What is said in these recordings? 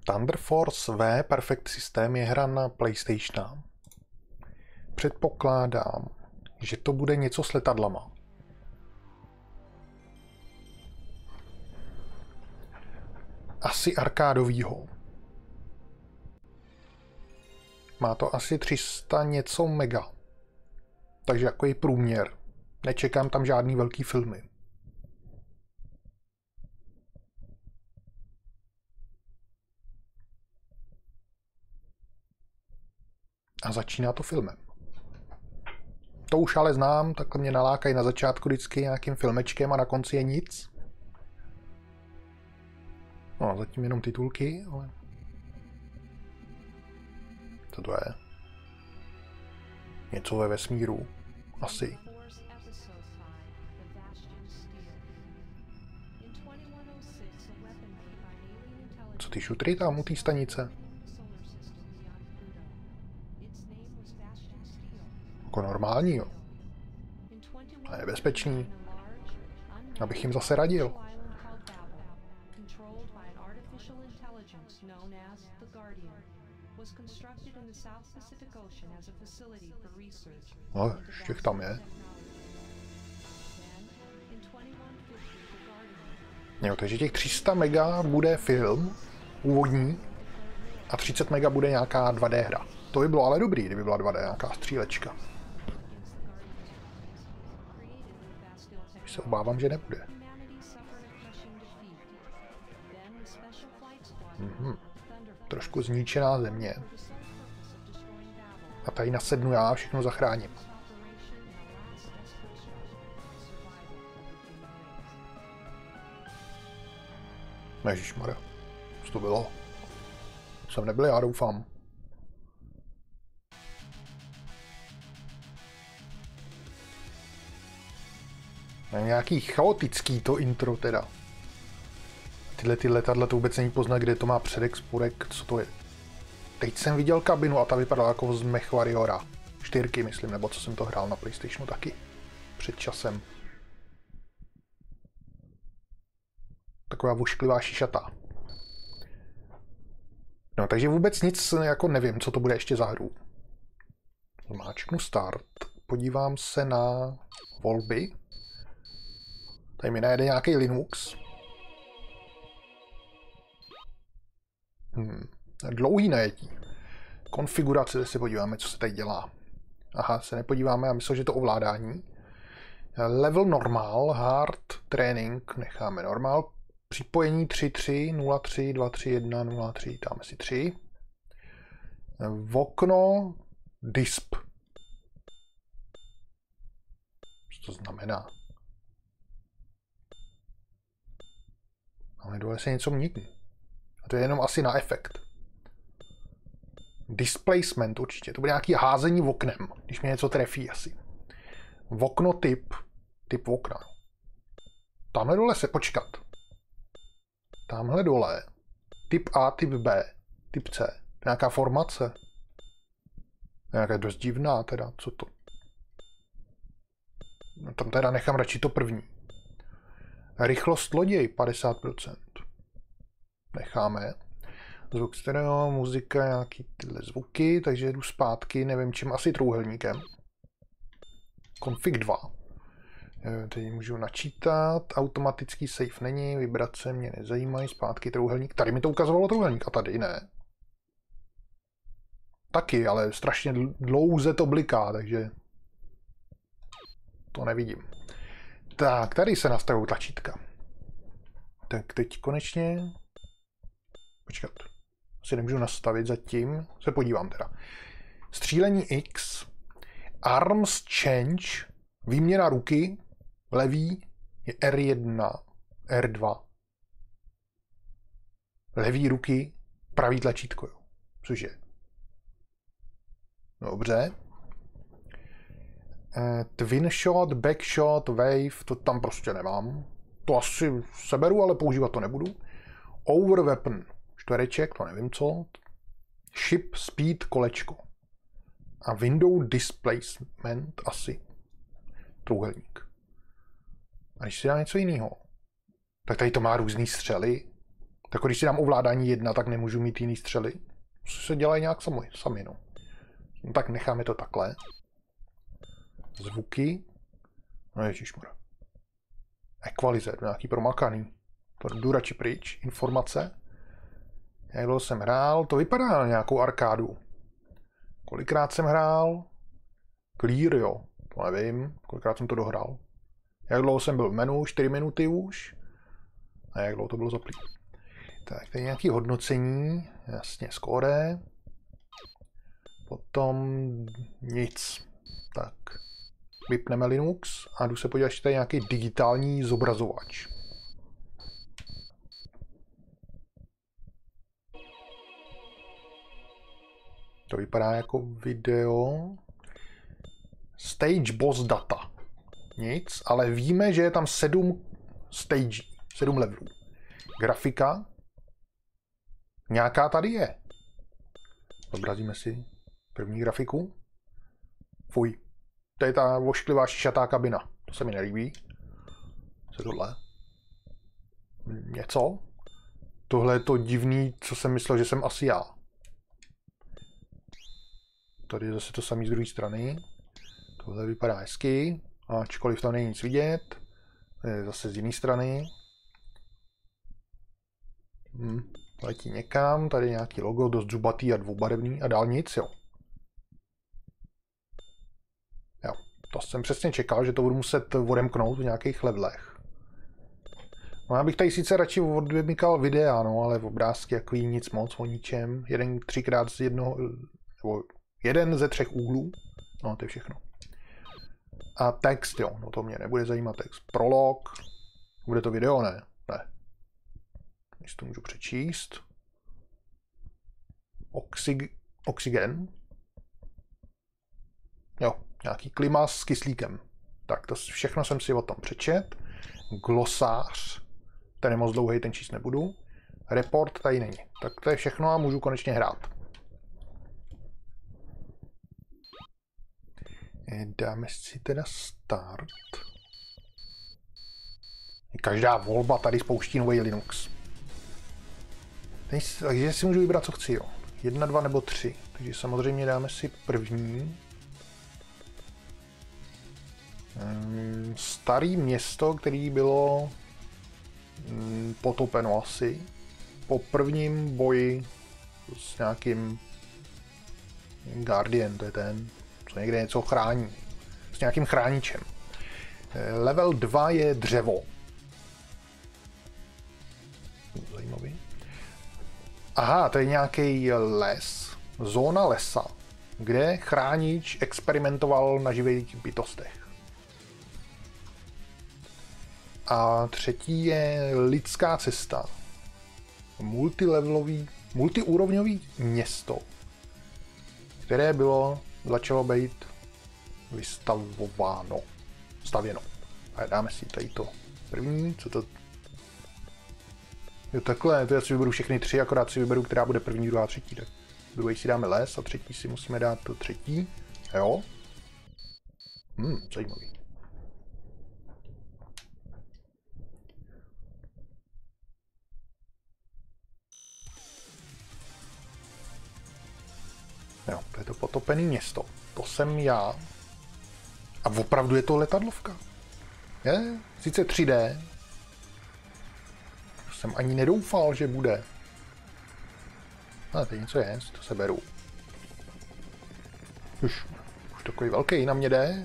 Thunder Force V Perfect System je hra na PlayStation. Předpokládám, že to bude něco s letadlama. Asi arkádovýho. Má to asi 300 něco mega. Takže jako je průměr. Nečekám tam žádný velký filmy. A začíná to filmem. To už ale znám, takhle mě nalákají na začátku vždycky nějakým filmečkem a na konci je nic. No, zatím jenom titulky, ale... Co to je? Něco ve vesmíru. Asi. Co ty šutry tam u té stanice? Jako normální, jo. A je bezpečný. Abych jim zase radil. No, ještě tam je. Jo, takže těch 300 mega bude film úvodní a 30 mega bude nějaká 2D hra. To by bylo ale dobrý, kdyby byla 2D, nějaká střílečka. Už se obávám, že nebude. Trošku zničená země. A tady nasednu já a všechno zachráním. Ježišmarja, co to bylo? Jsem nebyl, já doufám. Nějaký chaotický to intro teda. Tyhle ty letadla to vůbec není poznat, kde to má předek, spodek, co to je. Teď jsem viděl kabinu a ta vypadala jako z MechWarriora 4, myslím, nebo co jsem to hrál na PlayStationu taky. Před časem. Taková vošklivá šišata. No, takže vůbec nic jako nevím, co to bude ještě za hru. Zmáčknu start. Podívám se na volby. Tady mi najde nějaký Linux. Dlouhý najetí. Konfigurace, se podíváme, co se tady dělá. Aha, se nepodíváme, já myslel, že to ovládání. Level normal, hard, training, necháme normal. Připojení 3.3, 0.3, 2.3, 1.0.3, dáme si 3. Okno, disp. Co to znamená? Ale dole se něco mění. A to je jenom asi na efekt. Displacement určitě. To bude nějaký házení oknem, když mě něco trefí asi. Okno typ. Typ okna. Tamhle dole se počkat. Tamhle dole. Typ A, typ B, typ C. Nějaká formace. Nějaká dost divná teda. Co to? No, tam teda nechám radši to první. Rychlost loděj 50%. Necháme. Zvuk stereo, muzika, nějaký tyhle zvuky, takže jdu zpátky, nevím čím, asi trouhelníkem. Config 2. Teď můžu načítat, automatický save není, vibrace mě nezajímají, zpátky trouhelník. Tady mi to ukazovalo trouhelník a tady ne. Taky, ale strašně dlouze to bliká, takže to nevidím. Tak, tady se nastavují tlačítka. Tak teď konečně... Počkat. Si nemůžu nastavit zatím. Se podívám teda. Střílení X. Arms change. Výměna ruky. Levý je R1. R2. Levý ruky. Pravý tlačítko. Jo. Cože? Dobře. Twin shot, back shot, wave. To tam prostě nemám. To asi seberu, ale používat to nebudu. Over weapon. Čtvereček, to nevím co. Ship, speed, kolečko. A window displacement asi. Trůhelník. A když si dá něco jiného, tak tady to má různý střely. Tak když si dám ovládání 1, tak nemůžu mít jiný střely. Se dělají nějak sami, no. No tak necháme to takhle. Zvuky. No ježišmar. Equalizer, nějaký promakaný. To jdu radši pryč. Informace. Jak dlouho jsem hrál? To vypadá na nějakou arkádu. Kolikrát jsem hrál? Clear, jo. To nevím. Kolikrát jsem to dohrál. Jak dlouho jsem byl v menu? 4 minuty už. A jak dlouho to bylo zaplý. Tak, tady nějaké hodnocení. Jasně, skóre. Potom nic. Tak. Vypneme Linux a jdu se podívat, jestli tady nějaký digitální zobrazovač. To vypadá jako video. Stage boss data. Nic, ale víme, že je tam 7 stage, 7 levelů. Grafika. Nějaká tady je. Zobrazíme si první grafiku. Fuj. To je ta vošklivá šišatá kabina. To se mi nelíbí. Co je tohle? Něco? Tohle je to divný, co jsem myslel, že jsem asi já. Tady je zase to samé z druhé strany. Tohle vypadá hezky. Ačkoliv tam není nic vidět. Tady je zase z jiné strany. Letí někam. Tady je nějaký logo, dost zubatý a dvoubarevný. A dál nic, jo. Jo. To jsem přesně čekal, že to budu muset odemknout v nějakých levelech. No, já bych tady sice radši odvymykal videa, no, ale v obrázky takový nic moc o ničem. Jeden 3x z jednoho, nebo jeden ze 3 úhlů. No, to je všechno. A text, jo, no to mě nebude zajímat text. Prolog. Bude to video, ne? Ne. Když to můžu přečíst. Oxygen. Jo, nějaký klima s kyslíkem. Tak to všechno jsem si o tom přečet. Glosář. Ten je moc dlouhý, ten číst nebudu. Report tady není. Tak to je všechno a můžu konečně hrát. Dáme si teda start. Každá volba tady spouští nový Linux. Takže si můžu vybrat, co chci, jo. 1, 2 nebo 3. Takže samozřejmě dáme si první. Starý město, který bylo potopeno asi. Po prvním boji s nějakým Guardian, to je ten, co někde něco chrání. S nějakým chráničem. Level 2 je dřevo. Zajímavý. Aha, to je nějaký les. Zóna lesa, kde chránič experimentoval na živých bytostech. A třetí je lidská cesta. Multiúrovňový město, které začalo být stavěno. A dáme si tady to první, co to... Jo, takhle, to já si vyberu všechny 3, akorát si vyberu, která bude první, druhá, třetí. Tak druhý si dáme les a třetí si musíme dát to třetí. Jo. Zajímavý. Jo, to je to potopené město. To jsem já. A opravdu je to letadlovka. Je, sice 3D. Jsem ani nedoufal, že bude. Ale teď něco je, to se beru. Už takový velký na mě jde.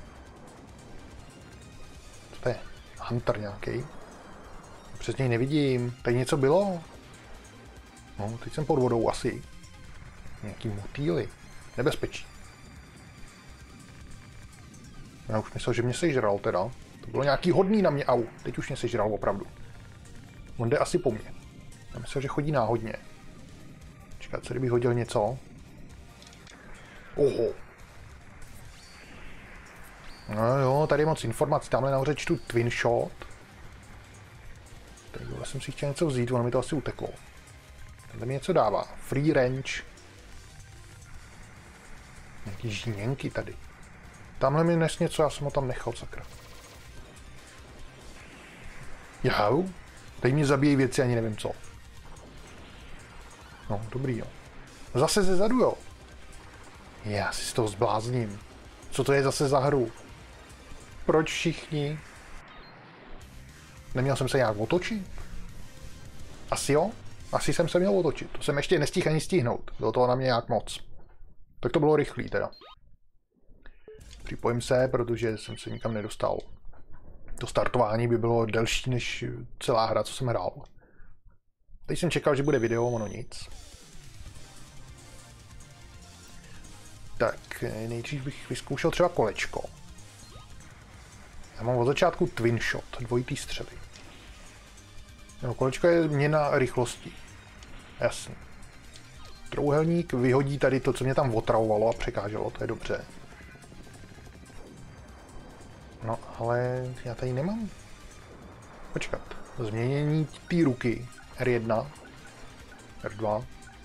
Co to je? Hunter nějaký. Přes něj nevidím. Tady něco bylo. No, teď jsem pod vodou asi. Nějaký motýly. Nebezpečí. Já už myslel, že mě sežral teda. To bylo nějaký hodný na mě. Au, teď už mě sežral opravdu. On jde asi po mně. Já myslel, že chodí náhodně. Čekat, co kdybych hodil něco? Oho. No jo, tady je moc informací. Tamhle nahoře čtu Twin Shot. Takhle jsem si chtěl něco vzít, ono mi to asi uteklo. Tady mi něco dává. Free range. Nějaký žíněnky tady. Tamhle mi nes něco, já jsem ho tam nechal, sakra. Jau. Tady mě zabíjí věci, ani nevím co. No, dobrý, jo. Zase ze zadu, jo. Já si z toho zblázním. Co to je zase za hru? Proč všichni? Neměl jsem se nějak otočit? Asi jo? Asi jsem se měl otočit. To jsem ještě nestihl ani stihnout. Bylo toho na mě nějak moc. Tak to bylo rychlý teda. Připojím se, protože jsem se nikam nedostal. To startování by bylo delší než celá hra, co jsem hrál. Teď jsem čekal, že bude video, ono nic. Tak, nejdřív bych vyzkoušel třeba kolečko. Já mám od začátku twin shot, dvojitý střely. No, kolečko je měna rychlosti. Jasně. Trouhelník vyhodí tady to, co mě tam otravovalo a překáželo, to je dobře. No, ale já tady nemám. Počkat. Změnění té ruky. R1. R2.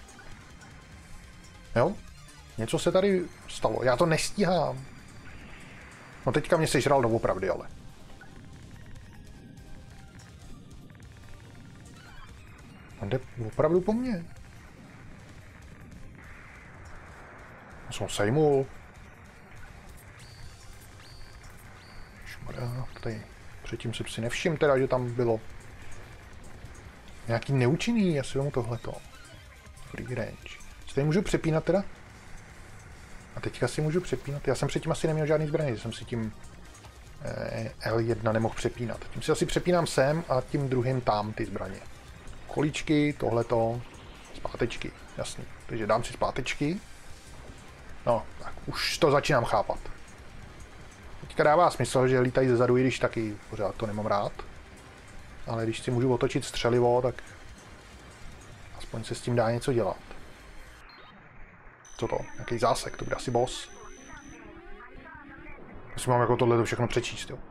Jo? Něco se tady stalo. Já to nestíhám. No teďka mě sežral doopravdy, ale. On jde opravdu po mně. Jsem sejmul. Šmarja, tady. Předtím jsem si nevšiml teda, že tam bylo nějaký neúčinný, já si vemu tohleto. Free range. Si tady můžu přepínat teda? A teďka si můžu přepínat. Já jsem předtím asi neměl žádný zbraně, že jsem si tím L1 nemohl přepínat. Tím si asi přepínám sem a tím druhým tam ty zbraně. Kolíčky, tohleto, zpátečky, jasný. Takže dám si zpátečky. No, tak už to začínám chápat. Teďka dává smysl, že lítají zezadu, i když taky pořád to nemám rád. Ale když si můžu otočit střelivo, tak aspoň se s tím dá něco dělat. Co to? Jaký zásek? To bude asi boss. Asi mám jako tohle všechno přečíst, jo.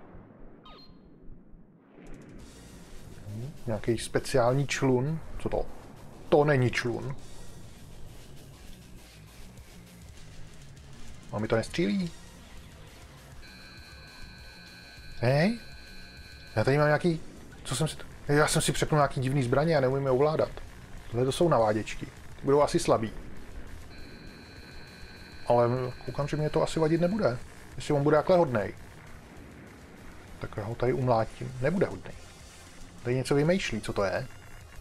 Nějaký speciální člun. Co to? To není člun. A mi to nestřílí. Hej? Já tady mám nějaký... Co jsem si... Já jsem si přepnul nějaký divný zbraně a neumím je ovládat. Tohle to jsou naváděčky. Ty budou asi slabý. Ale koukám, že mě to asi vadit nebude. Jestli on bude takhle hodnej. Tak já ho tady umlátím. Nebude hodnej. Tady něco vymýšlí, co to je.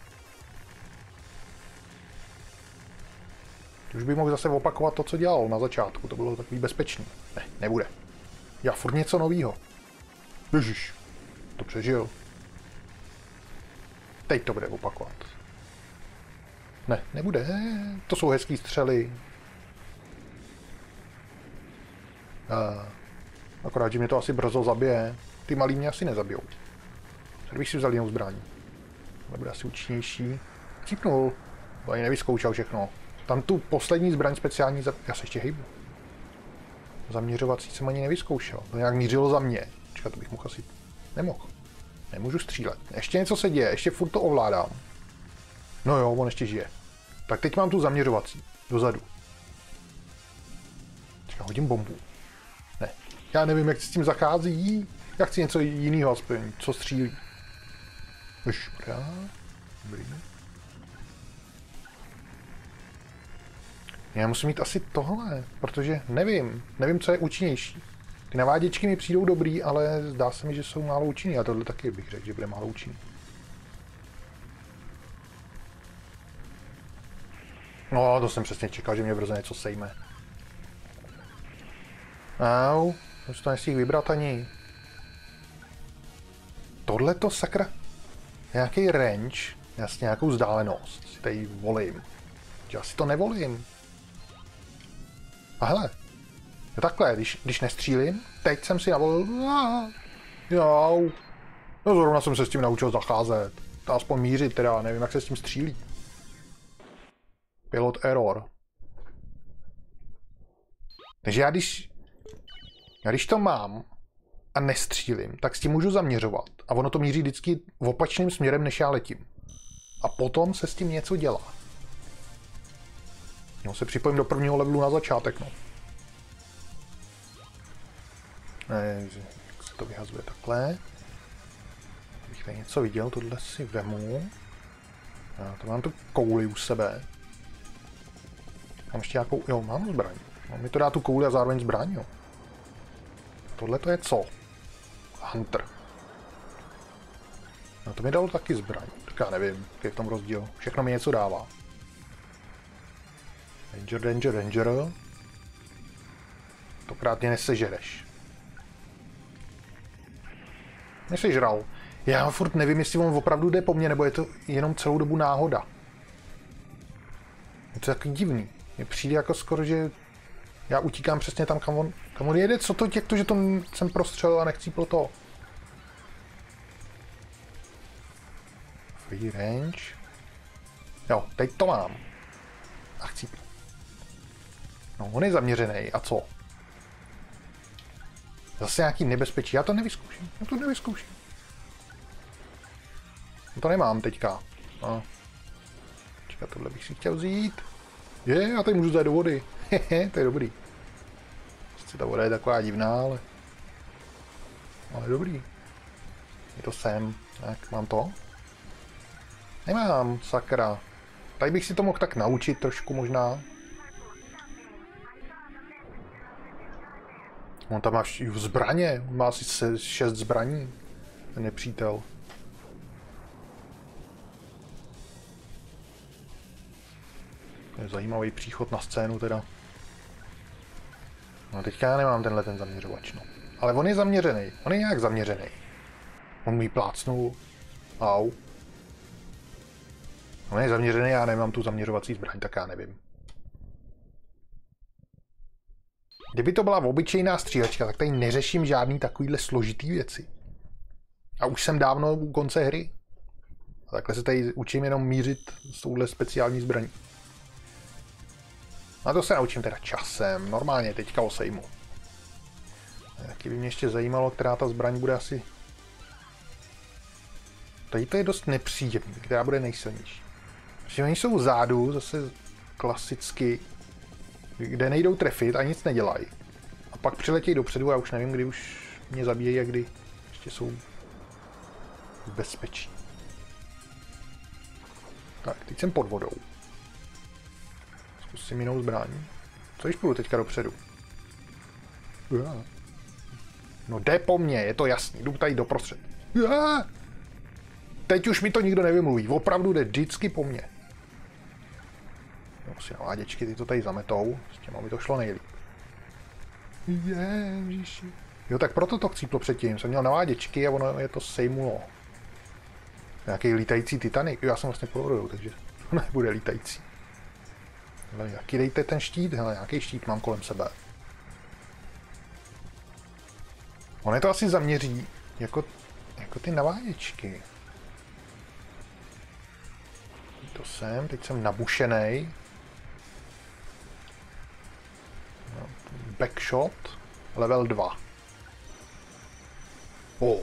Už bych mohl zase opakovat to, co dělal na začátku. To bylo takový bezpečný. Ne, nebude. Já furt něco novýho. Ježiš. To přežil. Teď to bude opakovat. Ne, nebude. To jsou hezký střely. Akorát, že mě to asi brzo zabije. Ty malí mě asi nezabijou. Kdybych si vzal jinou zbraň. To bude asi účinnější. Cípnul. To ani nevyzkoušel všechno. Tam tu poslední zbraň speciální... Já se ještě hejbu. Zaměřovací jsem ani nevyzkoušel. To nějak mířilo za mě. Čekat, to bych mohl asi... Nemohl. Nemůžu střílet. Ještě něco se děje. Ještě furt to ovládám. No jo, on ještě žije. Tak teď mám tu zaměřovací. Dozadu. Čekat, hodím bombu. Ne. Já nevím, jak s tím zachází. Já chci něco jiného aspoň. Co střílí. Šmarja. Dobrý. Já musím mít asi tohle, protože nevím. Nevím, co je účinnější. Ty naváděčky mi přijdou dobrý, ale zdá se mi, že jsou málo účinný. A tohle taky bych řekl, že bude málo účinný. No, to jsem přesně čekal, že mě brzo něco sejme. Au, už to nestihl vybrat ani. Tohle to sakra. Nějaký range, jasně nějakou vzdálenost. Si tady volím. Já si to nevolím. A hele. Jo takhle, když nestřílím, teď jsem si navolil. Jau. No zrovna jsem se s tím naučil zacházet. To aspoň mířit teda, nevím jak se s tím střílí. Pilot error. Takže já když to mám a nestřílím, tak s tím můžu zaměřovat. A ono to míří vždycky opačným směrem, než já letím. A potom se s tím něco dělá. No, se připojím do prvního levelu na začátek, no. Jak se to vyhazuje takhle. Abych tady něco viděl, tohle si vemu. Já to mám tu kouli u sebe. Mám ještě nějakou... Jo, mám zbraň. No, mi to dá tu kouli a zároveň zbraň, jo. Tohle to je co? Hunter. No to mi dalo taky zbraň. Tak já nevím, jaký je v tom rozdíl. Všechno mi něco dává. Danger, danger, danger. Tokrát mě nesežereš. Nesežral. Já furt nevím, jestli on opravdu jde po mně, nebo je to jenom celou dobu náhoda. Je to takový divný. Mně přijde jako skoro, že já utíkám přesně tam, kam on jede. Co to těkto, že to jsem prostřelil a nechcíplo to? Free range. Jo, teď to mám. A chcíplo. No, on je zaměřený. A co? Zase nějaký nebezpečí. Já to nevyzkouším. To nemám teďka. No. Čekat, tohle bych si chtěl vzít. Já tady můžu zajít do vody. Hehe, to je dobrý. Sice ta voda je taková divná, ale dobrý. Je to sem. Tak, mám to? Nemám, sakra. Tady bych si to mohl tak naučit trošku možná. On tam má zbraně. On má asi 6 zbraní. Ten nepřítel. To je zajímavý příchod na scénu teda. No teďka já nemám tenhle ten zaměřovač, no. Ale on je zaměřený. On je nějak zaměřený. On mi plácnul. Au. On je zaměřený, já nemám tu zaměřovací zbraň, tak já nevím. Kdyby to byla obyčejná střílečka, tak tady neřeším žádný takovýhle složitý věci. A už jsem dávno u konce hry. A takhle se tady učím jenom mířit s touhle speciální zbraní. A to se naučím teda časem, normálně teďka o sejmu. Taky by mě ještě zajímalo, která ta zbraň bude asi... Tady to je dost nepříjemný, která bude nejsilnější. Protože oni jsou vzadu, zase klasicky, kde nejdou trefit a nic nedělají. A pak přiletějí dopředu a už nevím, kdy už mě zabíjejí a kdy ještě jsou v bezpečí. Tak, teď jsem pod vodou. Zkusím jinou zbraň. Co když půjdu teďka dopředu? No jde po mně, je to jasný, jdu tady doprostřed. Teď už mi to nikdo nevymluví, opravdu jde vždycky po mně. No si naváděčky, ty to tady zametou, s těma by to šlo nejlíp. Ježiši. Jo, tak proto to chcíplo předtím, jsem měl naváděčky a ono je to sejmulo. Nějaký lítající Titanic, já jsem vlastně pod vodou, takže to nebude lítající. Ale jaký dejte ten štít? Hele, nějaký štít mám kolem sebe. On je to asi zaměří, jako ty naváděčky. To jsem, teď jsem nabušenej. No, backshot, level 2. No,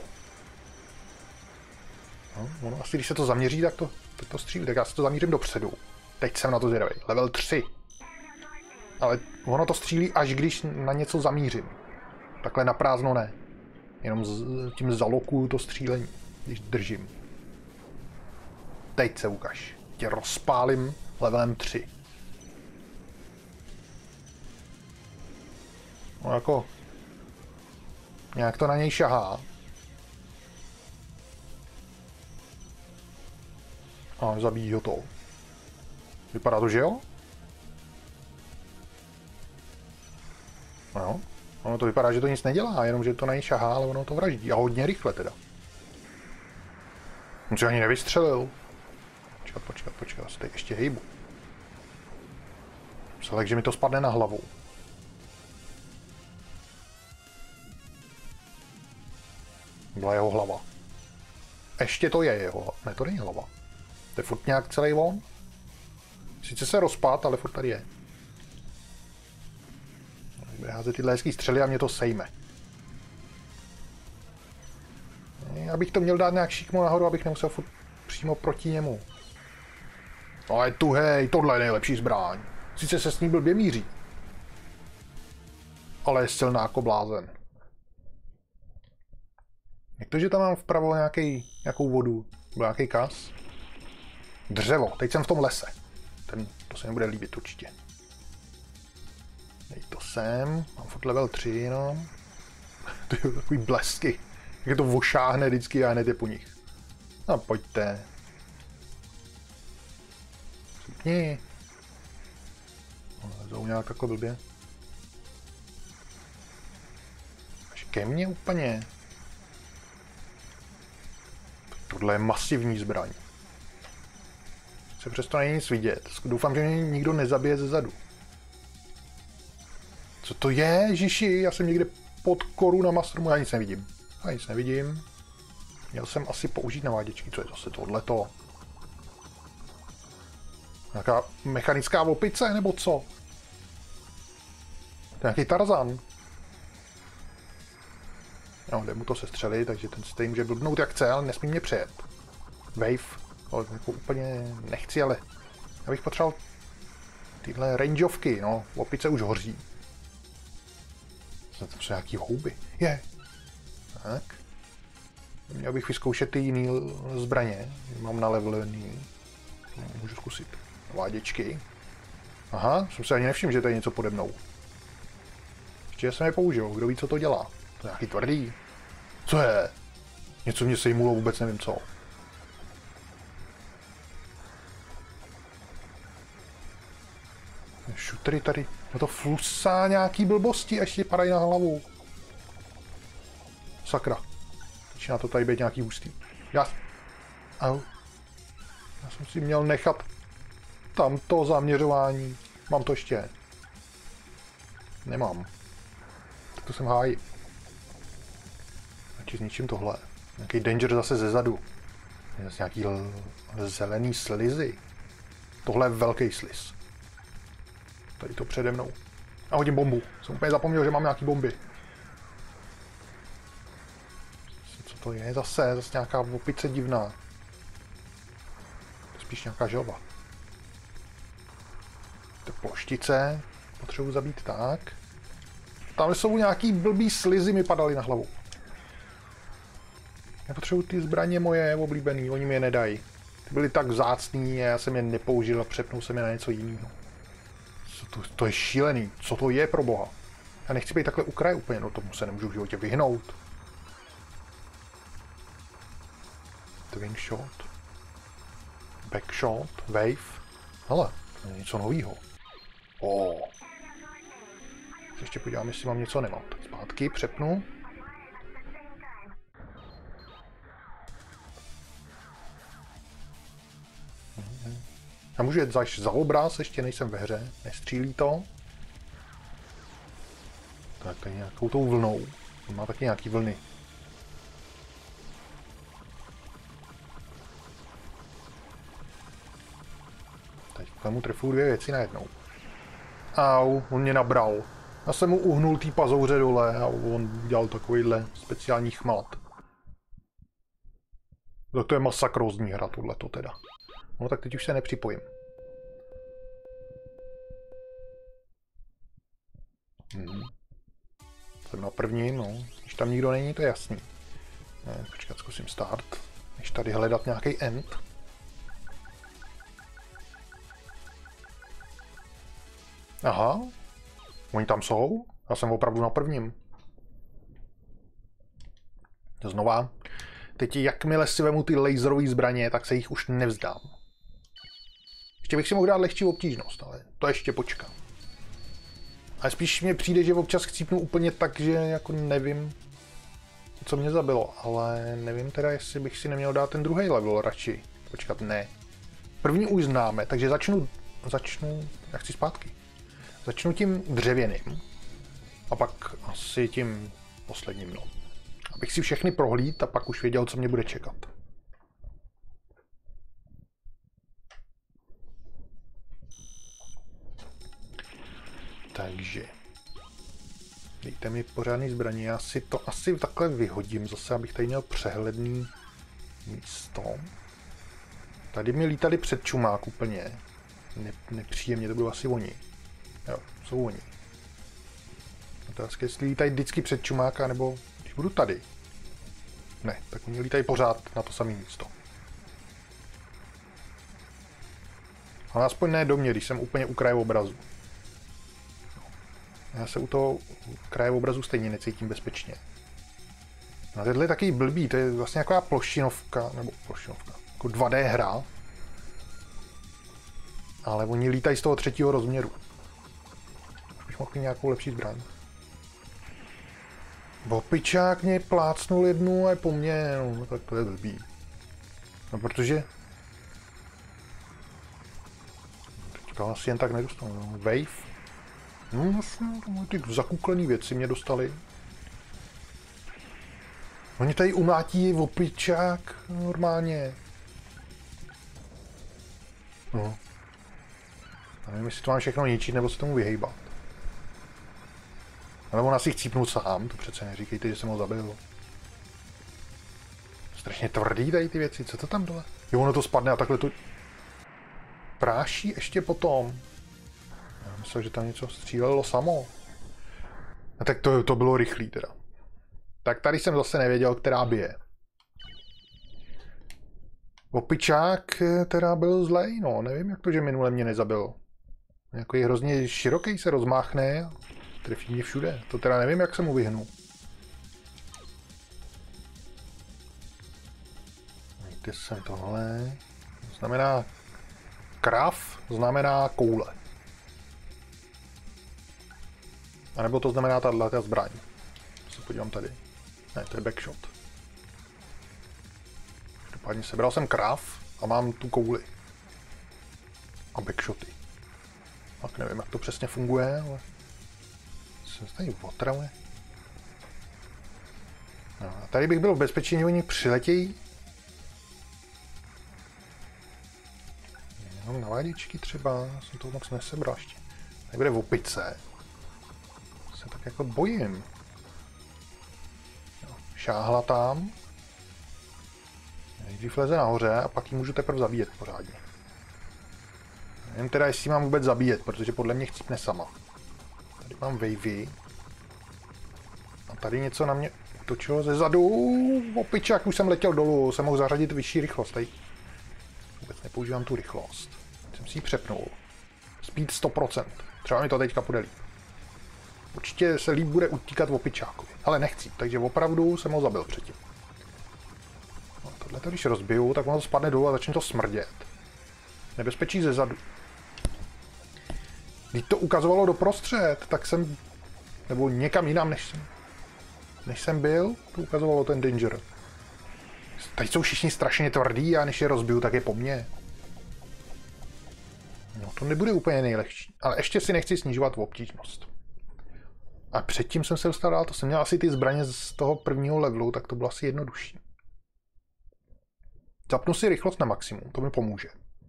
ono asi když se to zaměří, tak to střílí, tak já se to zamířím dopředu. Teď jsem na to zvědavý. Level 3. Ale ono to střílí, až když na něco zamířím. Takhle na prázdno ne. Jenom tím zalokuju to střílení, když držím. Teď se ukaž. Tě rozpálím levelem 3. No jako... Nějak to na něj šahá. A zabíjí ho to. Vypadá to, že jo? No, ono to vypadá, že to nic nedělá, jenom že to na něj šahá, ale ono to vraždí. A hodně rychle teda. On si ani nevystřelil. Počkat, já se tady ještě hejbu. Myslel, že mi to spadne na hlavu. Byla jeho hlava. Ještě to je jeho hlava. Ne, to není hlava. To je furt nějak celý on. Sice se rozpad, ale furt tady je. Bude házet tyhle hezký střely a mě to sejme. Já bych to měl dát nějak šikmo nahoru, abych nemusel furt přímo proti němu. Ale tuhej, tohle je nejlepší zbraň. Sice se s ní blbě míří. Ale je silná jako blázen. Jak to, že tam mám vpravo nějakou vodu? Byl nějaký kas? Dřevo, teď jsem v tom lese. To se mi bude líbit určitě. Dej to sem. Mám furt level 3 jenom. To je takový blesky. Jak to vošáhne vždycky a hned je po nich. No pojďte. Cupni. Lezou nějak takhle blbě. Až ke mně úplně. Tohle je masivní zbraň. Se přesto není nic vidět. Doufám, že mě nikdo nezabije ze zadu. Co to je, Ježiši? Já jsem někde pod korunama stromu, já nic nevidím. Já nic nevidím. Měl jsem asi použít naváděčky. Co je zase tohleto? Nějaká mechanická opice, nebo co? To je nějaký Tarzan. No, jde mu to sestřelit, takže ten stejný může blbnout jak chce, ale nesmí mě přejet. Wave. No, jako úplně nechci, ale já bych potřeboval tyhle rangeovky, no. Opice už hoří. To jsou nějaký houby. Je. Tak. Měl bych vyzkoušet ty jiný zbraně. Mám nalevelený. Můžu zkusit. Váděčky. Aha, jsem se ani nevšiml, že to je něco pode mnou. Ještě jsem je použil. Kdo ví, co to dělá? To je nějaký tvrdý. Co je? Něco mě sejmulo, vůbec nevím co. Šutry tady. No to flusá nějaký blbosti, až ti padají na hlavu. Sakra. Začíná to tady být nějaký hustý. Já jsem si měl nechat tamto zaměřování. Mám to ještě. Nemám. Tak to jsem hájí. Ať zničím tohle. Nějaký danger zase ze zadu. Zase nějaký zelený slizy. Tohle je velký sliz. Tady to přede mnou. A hodím bombu. Jsem úplně zapomněl, že mám nějaký bomby. Co to je zase? Zase nějaká opice divná. To je spíš nějaká želva. To ploštice. Potřebuji zabít tak. Tam jsou nějaký blbý slizy, mi padaly na hlavu. Já potřebuji ty zbraně moje oblíbený, oni mi je nedají. Ty byly tak vzácný a já jsem je nepoužil a přepnul jsem je na něco jiného. To je šílený. Co to je pro boha? Já nechci být takhle u kraje úplně, no tomu se nemůžu v životě vyhnout. Twin shot. Backshot. Wave. Hele, to je něco novýho. Ještě podívám, jestli mám něco, nemám. Tak zpátky, přepnu. Já můžu jet za obraz, ještě nejsem ve hře, nestřílí to. Tak tady nějakou tou vlnou. On má taky nějaký vlny. Teď mu trefuju 2 věci najednou. Au, on mě nabral. Já jsem mu uhnul tý pazouře dole a on dělal takovýhle speciální chmat. To je masakrózní hra, tohleto teda. No tak teď už se nepřipojím. Jsem na prvním, no. Když tam nikdo není, to je jasný. Ne, počkat, zkusím start. Než tady hledat nějaký end. Aha. Oni tam jsou. Já jsem opravdu na prvním. Znova. Teď jakmile si vemu ty laserové zbraně, tak se jich už nevzdám. Ještě bych si mohl dát lehčí obtížnost, ale to ještě počkám. Ale spíš mně přijde, že občas chcípnu úplně tak, že jako nevím, co mě zabilo, ale nevím teda, jestli bych si neměl dát ten druhý level radši. Počkat, ne. První už známe, takže začnu, já chci zpátky. Začnu tím dřevěným a pak asi tím posledním, no. Abych si všechny prohlídl a pak už věděl, co mě bude čekat. Takže dejte mi pořádný zbraně, já si to asi takhle vyhodím zase, abych tady měl přehledný místo. Tady mi lítali před čumák úplně. Nepříjemně, to bylo asi oni. Jo, jsou oni. Otázka, jestli lítají vždycky před čumáka, nebo když budu tady. Ne, tak oni lítají pořád na to samé místo. Ale aspoň ne do mě, když jsem úplně u kraje obrazu. Já se u toho kraje obrazu stejně necítím bezpečně. No tohle je taky blbý, to je vlastně taková plošinovka, nebo plošinovka, jako 2D hra. Ale oni lítají z toho 3. rozměru. Už bych mohl mít nějakou lepší zbraň. Opičák mě plácnul jednu a je po mně, no tak to je blbý. No protože... Teďka asi jen tak nedostanu, no. Wave. No vlastně, ty zakuklený věci mě dostali. Oni tady umlátí opičák normálně. No. A nevím, jestli to mám všechno ničit, nebo se tomu vyhejbat. Ale on asi chcípnul sám, to přece neříkejte, že jsem ho zabil. Strašně tvrdý tady ty věci, co to tam dole? Jo, ono to spadne a takhle to... Práší ještě potom. Já myslel, že tam něco střílelo samo. A tak to bylo rychlý teda. Tak tady jsem zase nevěděl, která bije. Opičák teda byl zlej, no, nevím jak to, že minule mě nezabil. Jako je hrozně široký, se rozmáchne a trefí mě všude. To teda nevím, jak se mu vyhnu. Dejte sem tohle. To znamená krav, znamená koule. A nebo to znamená tato zbraň. Se podívám tady. Ne, to je backshot. Dopadně sebral jsem krav a mám tu kouli. A backshoty. Tak nevím, jak to přesně funguje, ale... Se tady otravuje. No, a tady bych byl v bezpečí, že oni přiletějí. Jenom naváděčky třeba, jsem to moc nesebral ještě. Tady bude opice. Se tak jako bojím. No, šáhla tam. Nejdřív leze nahoře a pak ji můžu teprve zabíjet pořádně. Nevím teda, jestli mám vůbec zabíjet, protože podle mě chcípne sama. Tady mám wavy. A tady něco na mě útočilo ze zadu. Opičák, už jsem letěl dolů, jsem mohl zařadit vyšší rychlost. Tady vůbec nepoužívám tu rychlost. Jsem si ji přepnul. Speed 100%. Třeba mi to teďka půjde líp. Určitě se líp bude utíkat opičákovi. Ale nechci, takže opravdu jsem ho zabil předtím. No, tohle když rozbiju, tak ono to spadne dolů a začne to smrdět. Nebezpečí ze zadu. Když to ukazovalo doprostřed, tak jsem... Nebo někam jinam, než jsem byl, to ukazovalo ten danger. Tady jsou všichni strašně tvrdí a než je rozbiju, tak je po mně. No to nebude úplně nejlehčí. Ale ještě si nechci snižovat obtížnost. A předtím jsem se dostal dál, to jsem měl asi ty zbraně z toho prvního levelu, tak to bylo asi jednodušší. Zapnu si rychlost na maximum, to mi pomůže.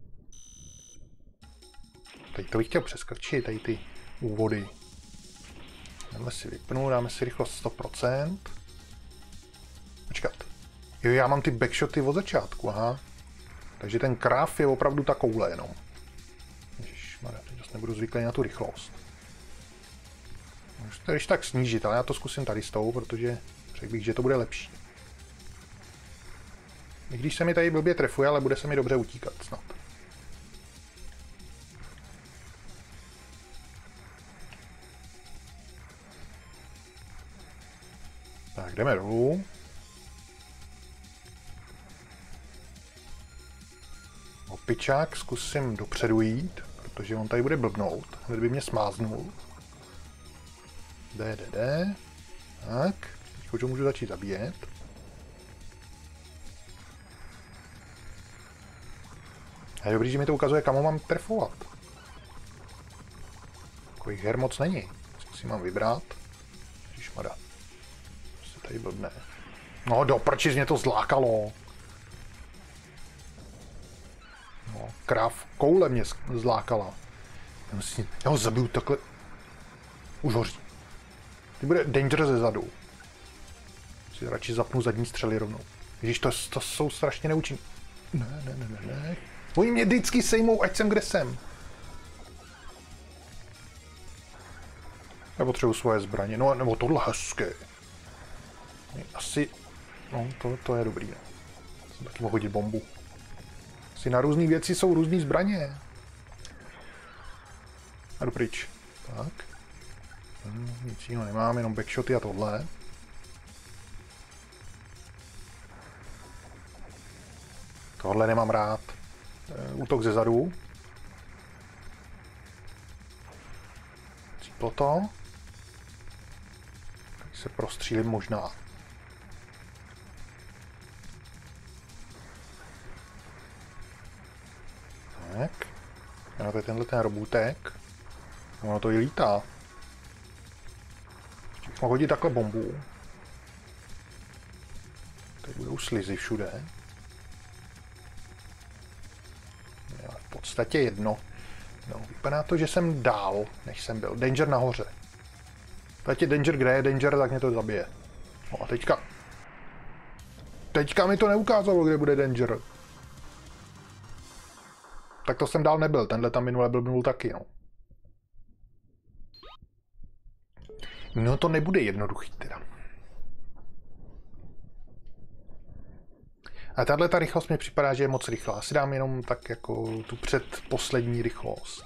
Teď to bych chtěl přeskočit, tady ty úvody. Dáme si vypnu, dáme si rychlost 100%. Počkat. Jo, já mám ty backshoty od začátku, aha. Takže ten krav je opravdu ta koule jenom. Ježišmarja, teď zase nebudu zvyklý na tu rychlost. Můžu to když tak snížit, ale já to zkusím tady s tou, protože řekl bych, že to bude lepší. I když se mi tady blbě trefuje, ale bude se mi dobře utíkat snad. Tak, jdeme dolů. Opičák zkusím dopředu jít, protože on tady bude blbnout. Hned by mě smáznul. Jde. Tak, teď už ho můžu začít zabíjet. A je dobrý, že mi to ukazuje, kam ho mám trefovat. Takových her moc není. Zkusím mám vybrat. Ježišmarja. Se tady blbne. No do prčic, mě to zlákalo. No, krav, koule mě zlákala. Já ho zabiju takhle. Už hoří. Teď bude danger ze zadu. Si radši zapnu zadní střely rovnou. Ježíš, to jsou strašně neúčinní. Ne. Oni mě vždycky sejmou, ať jsem kde jsem. Já potřebuji svoje zbraně. No, nebo tohle hezké. Asi... No, to je dobrý. Ne? Jsem taky mohl hodit bombu. Asi na různé věci jsou různé zbraně. A jdu pryč. Tak. Nic jiného nemám, jenom backshoty a tohle. Tohle nemám rád. Útok ze zadu. Cíplo to. Tak se prostřílím možná. Tak. A to je tenhle ten robůtek. Ono to i lítá. Mohu hodit takhle bombu. Tady budou slizy všude. V podstatě jedno. No, vypadá to, že jsem dál, než jsem byl. Danger nahoře. Teď je danger, kde je danger, tak mě to zabije. No a teďka... Teďka mi to neukázalo, kde bude danger. Tak to jsem dál nebyl, tenhle tam minule blbnul taky, no. No to nebude jednoduchý teda. A tahle ta rychlost mi připadá, že je moc rychlá. Asi dám jenom tak jako tu předposlední rychlost.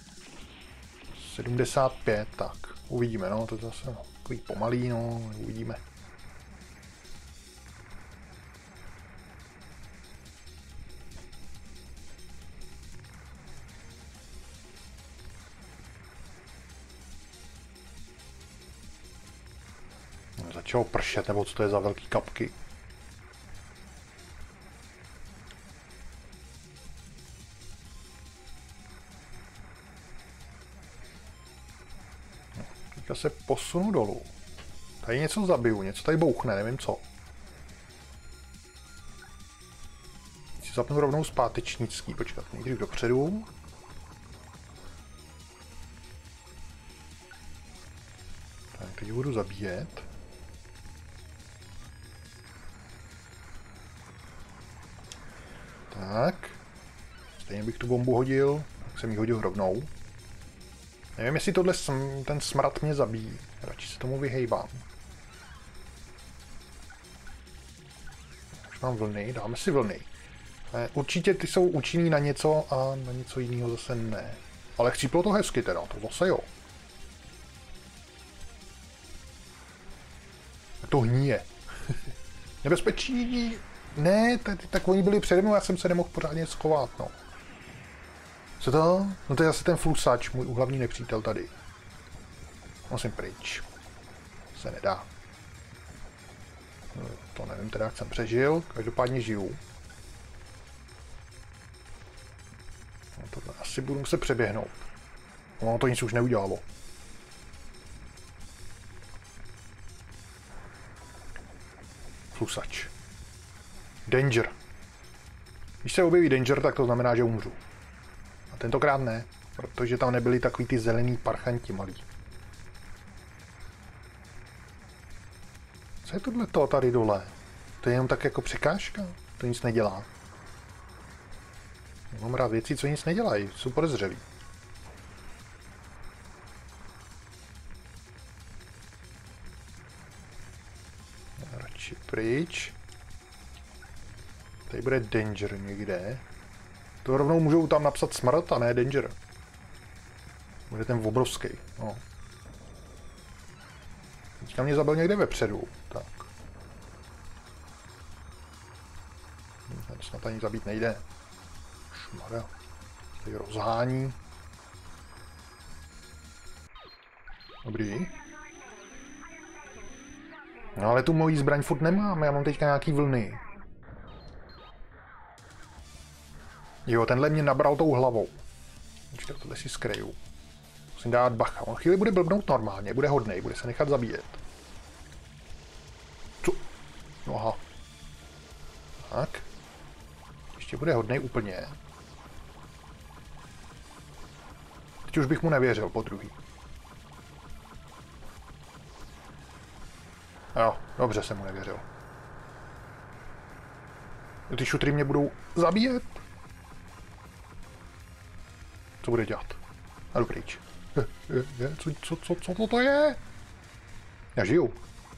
75, tak. Uvidíme, no, to je zase takový pomalý, no, uvidíme. Začalo pršet, nebo co to je za velký kapky. Teďka se posunu dolů. Tady něco zabiju, něco tady bouchne, nevím co. Si zapnu rovnou zpátečnický, počkat, nejdřív dopředu. Tak, teď budu zabíjet. Tak. Stejně bych tu bombu hodil, tak jsem ji hodil rovnou. Nevím, jestli tohle ten smrad mě zabíjí. Radši se tomu vyhejbám. Už mám vlny, dáme si vlny. Určitě ty jsou účinný na něco a na něco jiného zase ne. Ale chcíplo to hezky teda, to zase jo. To hníje. Nebezpečí. Ne, tak oni byli přede mnou, já jsem se nemohl pořádně schovat, no. Co to? No to je zase ten flusač, můj hlavní nepřítel tady. Musím pryč. Se nedá. No, to nevím teda, jak jsem přežil, každopádně žiju. No, tohle asi budu muset přeběhnout. No to nic už neudělalo. Flusač. Danger. Když se objeví danger, tak to znamená, že umřu. A tentokrát ne, protože tam nebyly takový ty zelený parchanti malí. Co je tohleto tady dole? To je jenom tak jako překážka? To nic nedělá. Mám rád věci, co nic nedělají. Jsou podezřelý. Radši pryč. Tady bude danger někde. To rovnou můžou tam napsat smrt a ne danger. Bude ten obrovský. No. Teďka mě zabil někde vepředu. Tak. Tady snad ani zabít nejde. Šmarja. Tady rozhání. Dobrý. No ale tu mojí zbraň furt nemám. Já mám teďka nějaký vlny. Jo, tenhle mě nabral tou hlavou. Počkej, tohle si skryju. Musím dát bacha. On chvíli bude blbnout normálně, bude hodnej, bude se nechat zabíjet. Co? No aha. Tak. Ještě bude hodnej úplně. Teď už bych mu nevěřil po druhý. Jo, dobře jsem mu nevěřil. Ty šutry mě budou zabíjet. Co bude dělat? A jdu pryč. Co to je? Já žiju.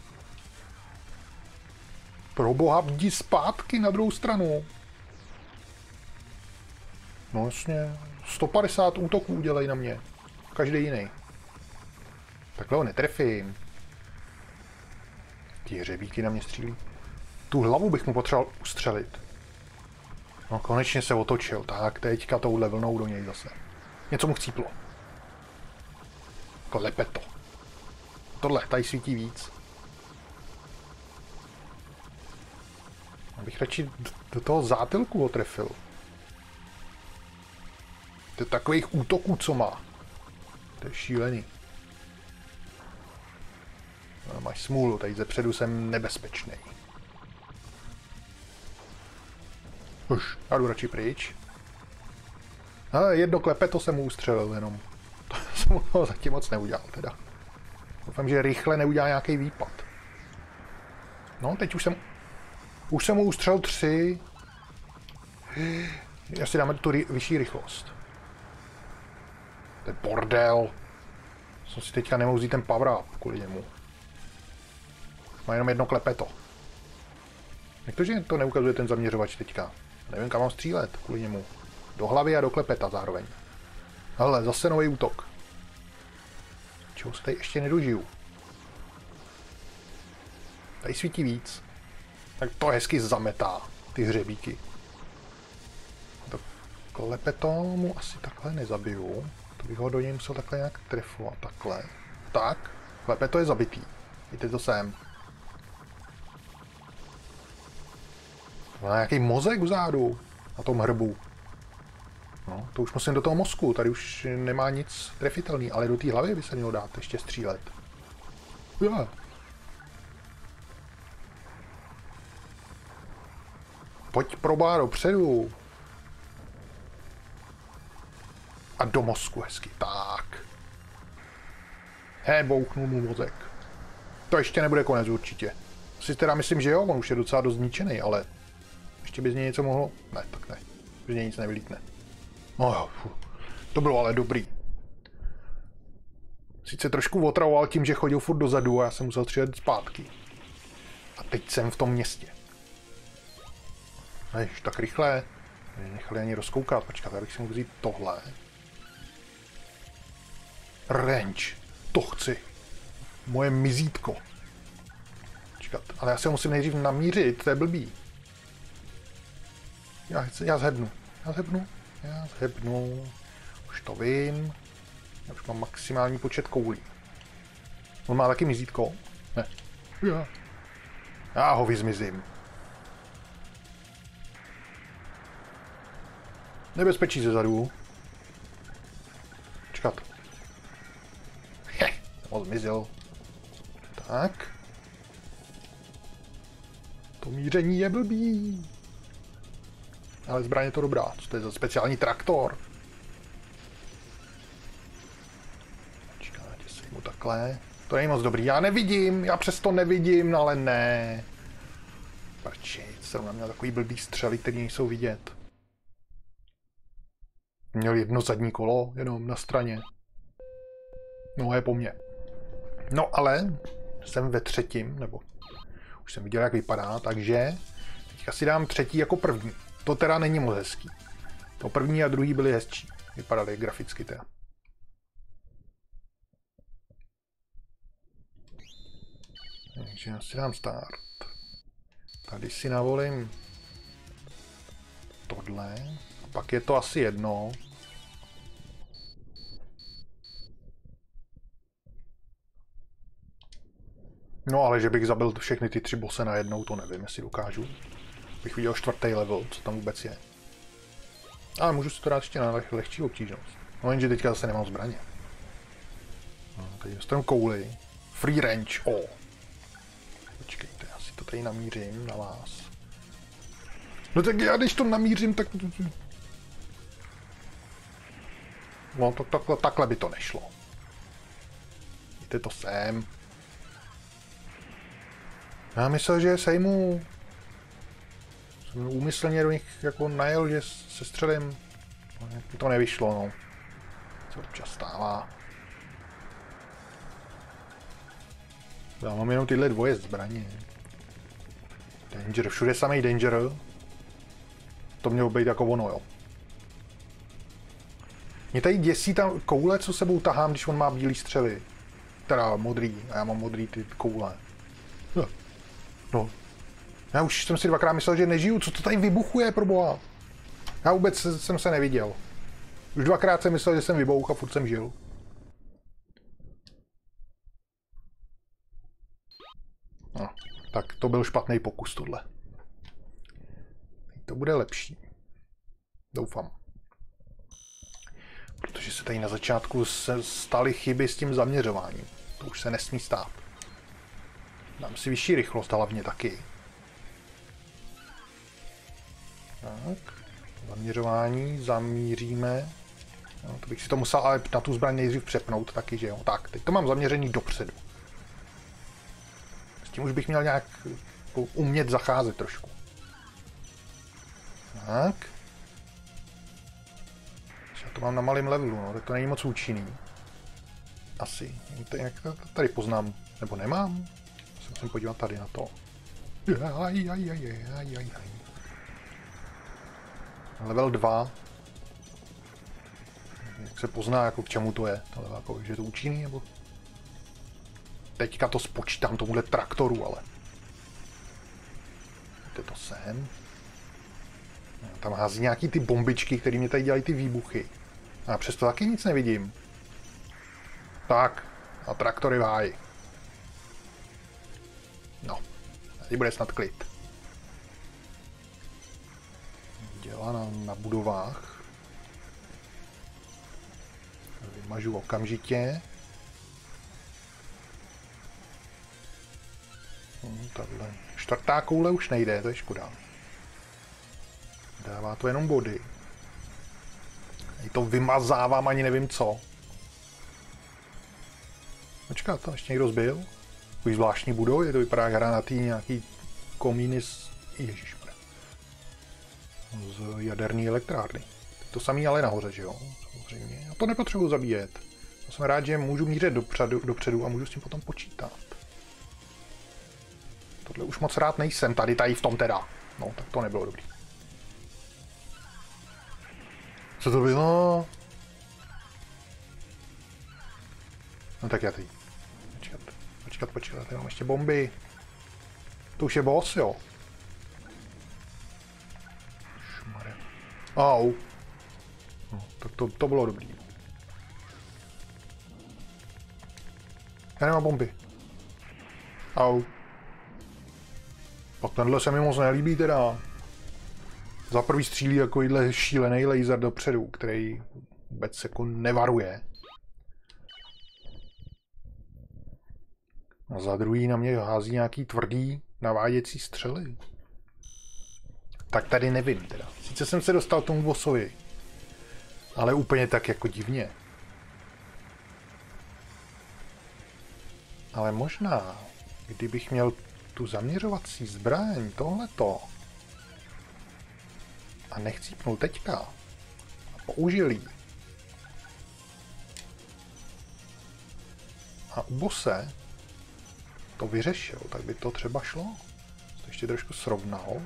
Pro boha, jdi zpátky na druhou stranu. No jasně. 150 útoků udělej na mě. Každý jiný. Takhle ho netrefím. Ty hřebíky na mě střílí. Tu hlavu bych mu potřeboval ustřelit. No konečně se otočil. Tak teďka touhle vlnou do něj zase. Něco mu chcíplo. Klepe to. Tohle, tady svítí víc. Abych radši do toho zátilku otrefil. To je takových útoků, co má. To je šílený. No, máš smůlu, tady zepředu jsem nebezpečný. Už, já jdu radši pryč. Ale jedno klepeto jsem mu ustřelil jenom. To jsem ho zatím moc neudělal teda. Doufám, že rychle neudělá nějaký výpad. No, teď už jsem mu ustřelil 3. Já si dáme tu vyšší rychlost. To je bordel. Jsem si teďka nemohl vzít ten power up kvůli němu. Má jenom jedno klepeto. Jak to, že to neukazuje ten zaměřovač teďka? Nevím, kam mám střílet kvůli němu. Do hlavy a do klepeta zároveň. Hele, zase nový útok. Čeho se tady ještě nedožiju. Tady svítí víc. Tak to hezky zametá, ty hřebíky. To klepeto mu asi takhle nezabiju. To bych ho do něj musel takhle nějak trefovat. Takhle. Tak. Klepeto je zabitý. Víte to sem. Má nějaký mozek vzadu na tom hrbu. No, to už musím do toho mozku. Tady už nemá nic trefitelný, ale do té hlavy by se mělo dát ještě střílet. Ja. Pojď probá dopředu. A do mozku hezky. Tak. Bouchnul mu mozek. To ještě nebude konec určitě. Si teda myslím, že jo, on už je docela dost zničený, ale ještě by z něj něco mohlo... Ne, tak ne. Z něj nic nevylítne. No jo, to bylo ale dobrý. Sice trošku otravoval tím, že chodil furt dozadu a já jsem musel střílet zpátky. A teď jsem v tom městě. Než tak rychle. Nechali ani rozkoukat. Počkat, já bych si mohl vzít tohle. Range. To chci. Moje mizítko. Počkat, ale já se musím nejdřív namířit, to je blbý. Já zhebnu. Já zhebnu. Už to vím. Já už mám maximální počet koulí. On má taky mizítko? Ne. Já ho vyzmizím. Nebezpečí ze zadu. Čekat. On zmizel. Tak. To míření je blbý. Ale zbraň je to dobrá. Co to je za speciální traktor? Počkáte si mu takhle. To není moc dobrý. Já nevidím. Já přesto nevidím, ale ne. Prčit. Jsem měl takový blbý střely, který nejsou vidět. Měl jedno zadní kolo, jenom na straně. No je po mně. No ale jsem ve třetím, nebo už jsem viděl, jak vypadá, takže teďka si dám třetí jako první. To teda není moc hezký. To první a druhý byly hezčí. Vypadaly graficky teda. Takže já si dám start. Tady si navolím tohle. A pak je to asi jedno. No ale že bych zabil všechny ty 3 bose najednou, to nevím, jestli dokážu. Bych viděl 4. level, co tam vůbec je. Ale můžu si to dát ještě na lehčí obtížnost. No jenže teďka zase nemám zbraně. No, tady dostanu kouli. Free range, Počkejte, já si to tady namířím na vás. No tak já když to namířím, tak... No takhle by to nešlo. Víte to sem. Já myslel, že sejmu. Jsem úmyslně do nich jako najel, že se střelím. To nevyšlo, no. Co občas stává. Já mám jenom tyhle dvoje zbraně. Danger, všude samý danger. To mělo být jako ono, jo. Mě tady děsí tam koule, co sebou tahám, když on má bílý střely. teda modrý, a já mám modrý ty koule. No. Já už jsem si dvakrát myslel, že nežiju, co to tady vybuchuje, proboha. Já vůbec jsem se neviděl. Už dvakrát jsem myslel, že jsem vybouch a furt jsem žil. No, tak to byl špatný pokus tohle. To bude lepší. Doufám. Protože se tady na začátku staly chyby s tím zaměřováním. To už se nesmí stát. Dám si vyšší rychlost, hlavně taky. Tak. Zaměřování, zamíříme. No, to bych si to musel ale na tu zbraň nejdřív přepnout taky, že jo. Tak, teď to mám zaměřený dopředu. S tím už bych měl nějak umět zacházet trošku. Tak. Já to mám na malém levelu, no, tak to není moc účinný. Asi. Jak to tady poznám, nebo nemám? Se musím podívat tady na to. Level 2. Jak se pozná, jako k čemu to je? Jako, že je to účinný, nebo... Teďka to spočítám tomuhle traktoru, ale... Víte to sem. Tam hází nějaký ty bombičky, které mě tady dělají ty výbuchy. A přesto taky nic nevidím. Tak. A traktory v háji. No. Tady bude snad klid. Dělá na budovách. Vymažu okamžitě. Tahle. Čtvrtá koule už nejde, to je škoda. Dává to jenom body. I to vymazávám, ani nevím co. Počkat, to ještě někdo zbyl? Takový zvláštní budovy, to vypadá hranatý nějaký komíny z... Ježišmarja. Z jaderné elektrárny. To samý ale nahoře, že jo? Samozřejmě. A to nepotřebuji zabíjet. To jsem rád, že můžu mířit dopředu a můžu s tím potom počítat. Tohle už moc rád nejsem, tady v tom teda. No, tak to nebylo dobrý. Co to bylo? No tak já teď. Počkat, tady mám ještě bomby. To už je boss, jo? Šmarja. Au. No, tak to bylo dobrý. Já nemám bomby. Au. Pak tenhle se mi moc nelíbí teda. Za prvý střílí takovýhle šílený laser dopředu, který vůbec jako nevaruje. A za druhý na mě hází nějaký tvrdý naváděcí střely. Tak tady nevím teda. Sice jsem se dostal k tomu bossovi, ale úplně tak jako divně. Ale možná, kdybych měl tu zaměřovací zbraň, tohleto, a nechcípnul teďka, a použil jí, a u bose to vyřešil, tak by to třeba šlo. To ještě trošku srovnal.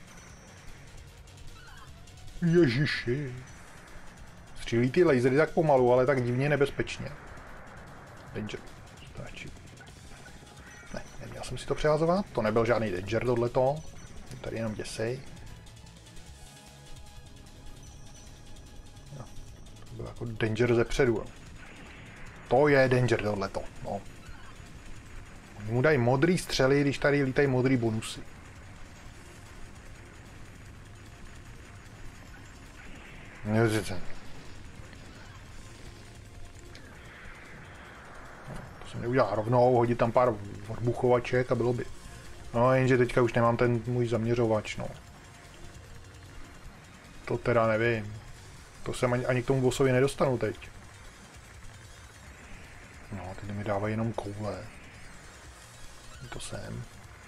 Ježiši. Střílí ty lasery tak pomalu, ale tak divně nebezpečně. Danger. Stačí. Ne, neměl jsem si to přehazovat. To nebyl žádný danger tohleto. Tady jenom děsej. No, to byl jako danger ze předu. To je danger tohleto. No. Oni mu dají modrý střely, když tady lítají modrý bonusy. Neuvěřitelné. To jsem neudělal rovnou, hodit tam pár odbuchovaček a bylo by. No jenže teďka už nemám ten můj zaměřovač, no. To teda nevím. To jsem ani k tomu bossovi nedostanu teď. No, teď mi dávají jenom koule. To sem.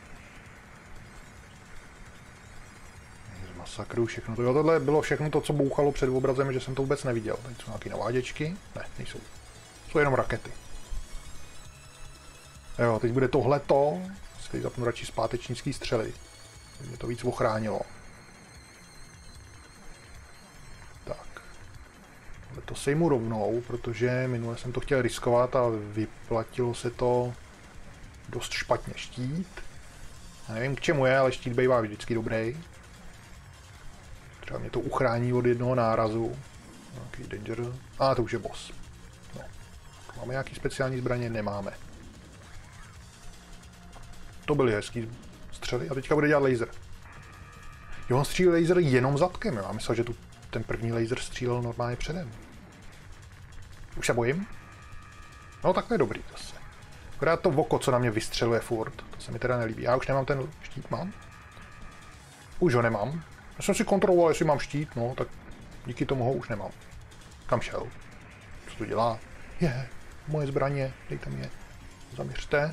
Masakru, všechno to. Jo, tohle bylo všechno to, co bouchalo před obrazem, že jsem to vůbec neviděl. Tady jsou nějaké naváděčky. Ne, nejsou. Jsou jenom rakety. Jo, teď bude tohleto. Teď zapnu radši zpátečnický střely. Mě to víc ochránilo. Tak. To sejmu rovnou, protože minule jsem to chtěl riskovat a vyplatilo se to dost špatně. Štít. Já nevím k čemu je, ale štít bývá vždycky dobrý. Třeba mě to uchrání od jednoho nárazu. Nějaký danger. A to už je boss. No. Máme nějaký speciální zbraně? Nemáme. To byly hezký střely a teďka bude dělat laser. Jo, on střílí laser jenom zadkem. Já myslel, že tu ten první laser střílel normálně předem. Už se bojím? No tak to je dobrý zase. Akorát to oko, co na mě vystřeluje furt, to se mi teda nelíbí. Já už nemám ten štít, mám? Už ho nemám. Já jsem si kontroloval, jestli mám štít, no tak díky tomu ho už nemám. Kam šel? Co to dělá? Moje zbraně, dejte mi je. Zaměřte.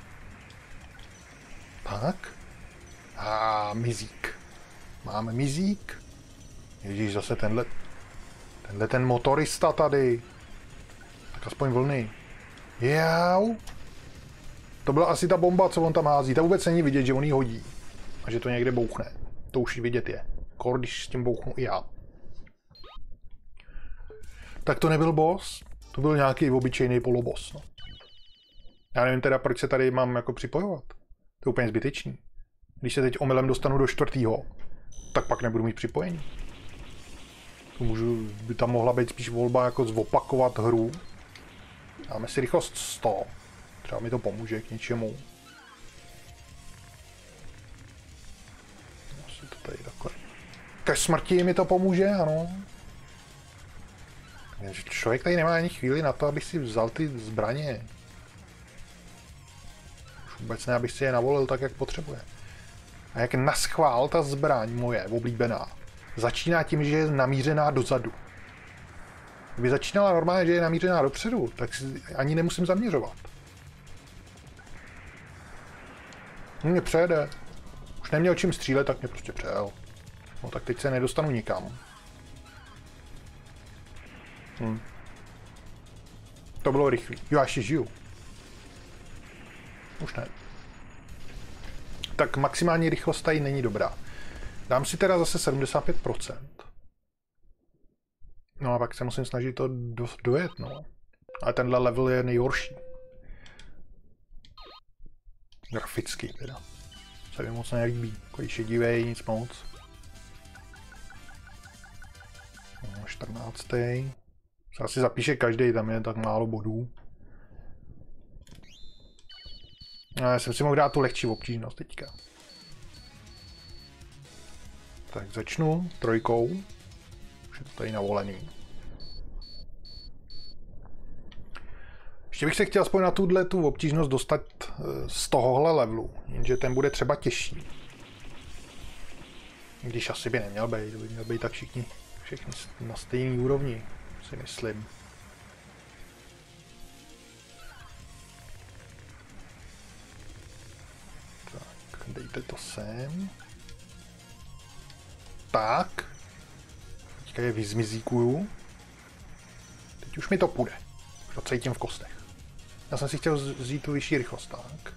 Tak. Mizík. Máme mizík. Ježíš, zase tenhle ten motorista tady. Tak aspoň vlny. Jau. To byla asi ta bomba, co on tam hází. Ta vůbec není vidět, že on ji hodí. A že to někde bouchne. To už vidět je. Kor, když s tím bouchnu i já. Tak to nebyl boss. To byl nějaký obyčejný poloboss. No. Já nevím teda, proč se tady mám jako připojovat. To je úplně zbytečný. Když se teď omylem dostanu do 4., tak pak nebudu mít připojení. By tam mohla být spíš volba jako zopakovat hru. Dáme si rychlost 100. Třeba mi to pomůže k něčemu. Asi to tady takhle. Ke smrti mi to pomůže, ano. Člověk tady nemá ani chvíli na to, aby si vzal ty zbraně. Už vůbec ne, abych si je navolil tak, jak potřebuje. A jak naschvál ta zbraň moje, oblíbená, začíná tím, že je namířená dozadu. Kdyby začínala normálně, že je namířená dopředu, tak si ani nemusím zaměřovat. Mě přejede. Už neměl čím střílet, tak mě prostě přejel. No tak teď se nedostanu nikam. To bylo rychlý. Jo, já ještě žiju. Už ne. Tak maximální rychlost tady není dobrá. Dám si teda zase 75%. No a pak se musím snažit to dojet, no. Ale tenhle level je nejhorší. Grafický teda. Se mi moc nelíbí. Takový šedivej, nic moc. No, 14. Se asi zapíše každý, tam je tak málo bodů. Já jsem si mohl dát tu lehčí obtížnost teďka. Tak začnu 3. Už je to tady navolený. Ještě bych se chtěl aspoň na tu obtížnost dostat z tohohle levelu, jenže ten bude třeba těžší. Když asi by neměl být, by měl být tak všichni na stejné úrovni, si myslím. Tak, dejte to sem. Tak. Teďka je vyzmizíkuju. Teď už mi to půjde. Už to cítím v kostech. Já jsem si chtěl vzít tu vyšší rychlost, tak.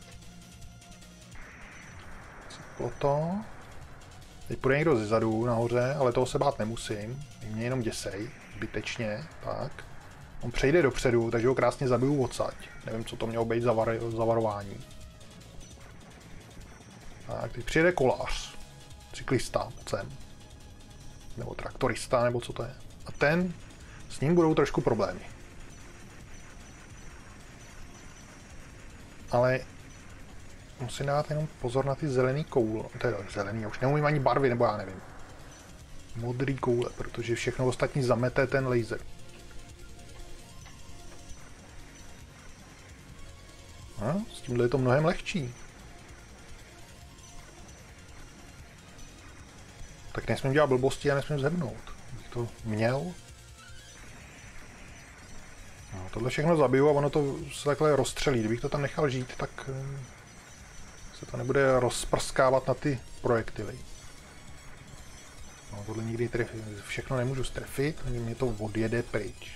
Cyklo to. Teď půjde někdo zezadu nahoře, ale toho se bát nemusím. Mě jenom děsej, zbytečně, tak. On přejde dopředu, takže ho krásně zabiju odsaď. Nevím, co to mělo být za varování. Tak, teď přijede kolář. Cyklista, sem. Nebo traktorista, nebo co to je. A ten, s ním budou trošku problémy. Ale musím dát jenom pozor na ty zelený koule. Teda zelený, já už neumím ani barvy, nebo já nevím. Modrý koule, protože všechno ostatní zamete ten laser. No, s tímhle je to mnohem lehčí. Tak nesmím dělat blbosti a nesmím zhebnout. Bych to měl. No, tohle všechno zabiju a ono to se takhle rozstřelí. Kdybych to tam nechal žít, tak se to nebude rozprskávat na ty projektily. No, tohle nikdy všechno nemůžu strefit, mě to odjede pryč.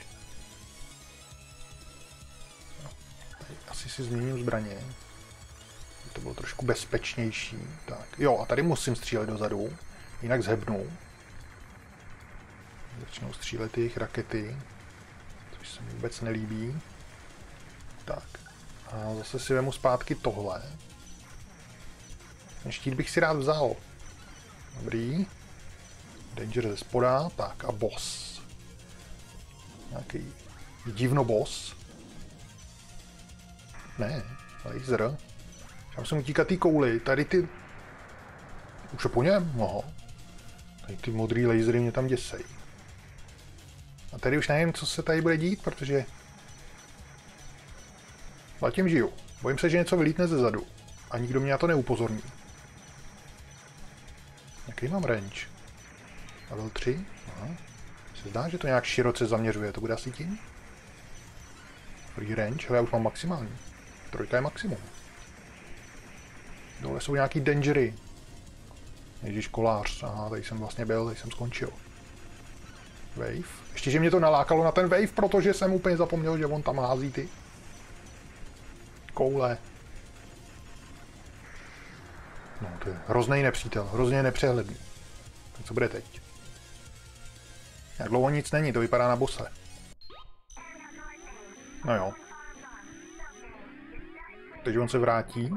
No, tady asi si změním zbraně. To bylo trošku bezpečnější. Tak, jo, a tady musím střílet dozadu, jinak zhebnu. Začnou střílet jejich rakety. což se mi vůbec nelíbí. Tak. A zase si vemu zpátky tohle. Ten štít bych si rád vzal. Dobrý. Danger ze spoda. Tak a boss. Nějaký divno boss. Ne, laser. Já musím utíkat ty kouli. Tady ty... Už je po něm? No. Tady ty modrý lasery mě tam děsej. A tady už nevím, co se tady bude dít, protože... Zatím žiju. Bojím se, že něco vylítne ze zadu. A nikdo mě na to neupozorní. Jaký mám range? Level 3? Aha. Se zdá, že to nějak široce zaměřuje. To bude asi tím? Free range? Ale já už mám maximální. 3 je maximum. Dole jsou nějaký dangery. Ježíš, kolář. Aha, tady jsem vlastně byl, tady jsem skončil. Wave. Ještě, že mě to nalákalo na ten wave, protože jsem úplně zapomněl, že on tam hází ty koule. No, to je hrozný nepřítel, hrozně nepřehledný. Tak co bude teď? Jak dlouho nic není, to vypadá na bose. No jo. Teď on se vrátí.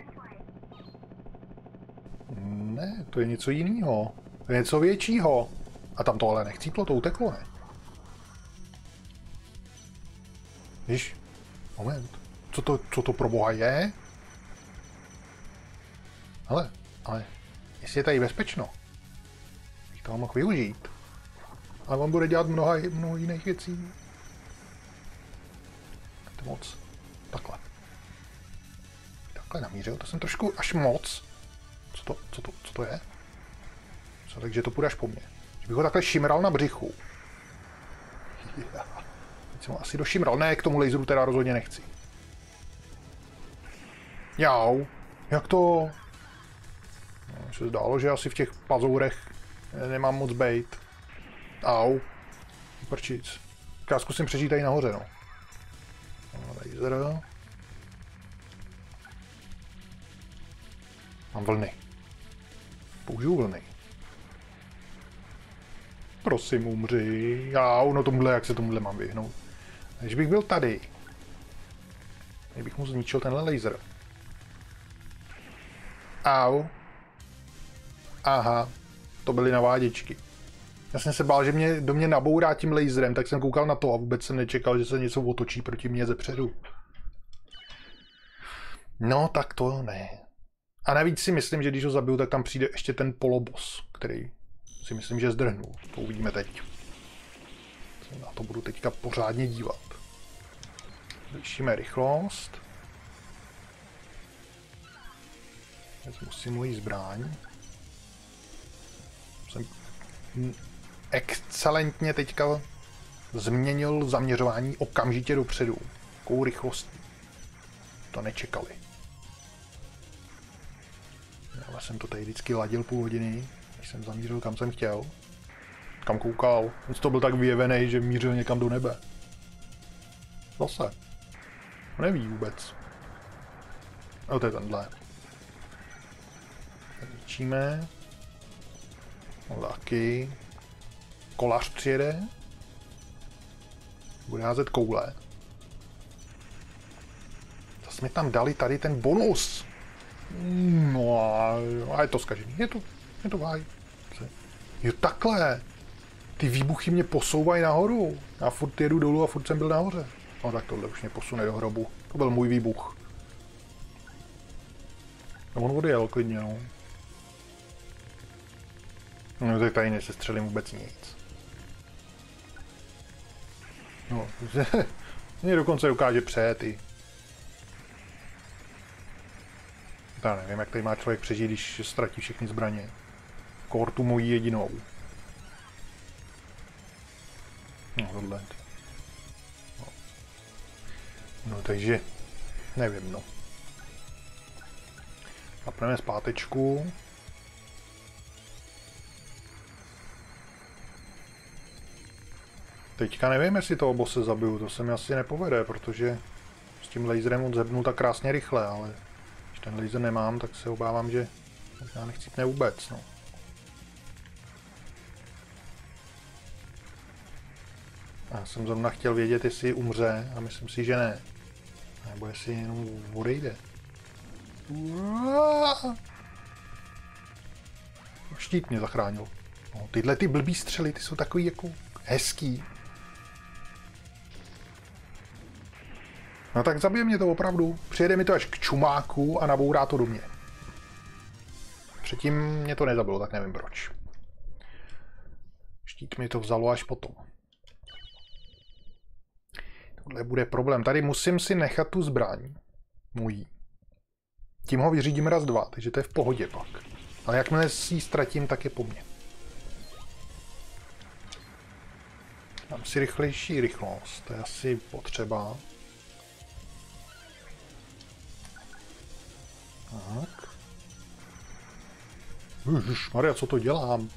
Ne, to je něco jiného. To je něco většího. A tam to ale nechcíplo, to uteklo, ne? Víš? Moment. Co to pro boha je? Hele, ale jestli je tady bezpečno, bych toho mohl využít. Ale on bude dělat mnoho jiných věcí. To moc. Takhle. Takhle namířil, to jsem trošku až moc. Co to je? Co, takže to půjde až po mně. Že bych ho takhle šimral na břichu. Teď jsem ho asi došimral. Ne, k tomu laseru teda rozhodně nechci. Jau. Jak to? No, se zdálo, že asi v těch pazourech nemám moc bejt. Au. Prčic. Tak já zkusím přežít tady nahoře, no. Laser. Mám vlny. Použiju vlny. Prosím, umři. Jau, no tomuhle, jak se tomuhle mám vyhnout. Když bych byl tady, tak bych mu zničil tenhle laser. Au. Aha, to byly naváděčky. Já jsem se bál, že do mě nabourá tím laserem, tak jsem koukal na to a vůbec jsem nečekal, že se něco otočí proti mě zepředu. No, tak to ne. A navíc si myslím, že když ho zabiju, tak tam přijde ještě ten polobos, který si myslím, že zdrhnul. To uvidíme teď. Na to budu teďka pořádně dívat. Zvýšíme rychlost. Vezmu si moji zbraň. Jsem excelentně teďka změnil zaměřování okamžitě dopředu. Jakou rychlostí. To nečekali. Ale jsem to tady vždycky ladil půl hodiny, než jsem zamířil kam jsem chtěl. Kam koukal. Nic to byl tak vyjevený, že mířil někam do nebe. Zase. Neví vůbec. No to je tenhle. Zničíme. Taky. Kolář přijede. Bude házet koule. Zase mi tam dali tady ten bonus. No a je to zkažený. Je to váj. Jo takhle. Ty výbuchy mě posouvají nahoru. Já furt jedu dolů a furt jsem byl nahoře. No tak tohle už mě posune do hrobu. To byl můj výbuch. A on odjel klidně, no. No tak tady nesestřelím vůbec nic. No, mě dokonce dokáže přejet i. Já nevím, jak tady má člověk přežít, když ztratí všechny zbraně. Kortu mojí jedinou. No tohle. No takže, nevím, no. Zapneme zpátečku. Teďka nevím, jestli toho bose zabiju, to se mi asi nepovede, protože s tím laserem on zebnul tak krásně rychle, ale když ten laser nemám, tak se obávám, že já nechcípne vůbec, no. Já jsem zrovna chtěl vědět, jestli umře, a myslím si, že ne. Nebo jestli jenom odejde. Štít mě zachránil. No, tyhle ty blbý střely, ty jsou takový jako hezký. No tak zabije mě to opravdu. Přijede mi to až k čumáku a nabourá to do mě. Předtím mě to nezabilo, tak nevím proč. Štít mi to vzalo až potom. Tohle bude problém. Tady musím si nechat tu zbraň. Mojí. Tím ho vyřídím raz, dva, takže to je v pohodě pak. Ale jakmile si ji ztratím, tak je po mně. Dám si rychlejší rychlost, to je asi potřeba. Tak. Ježišmarja, co to dělám?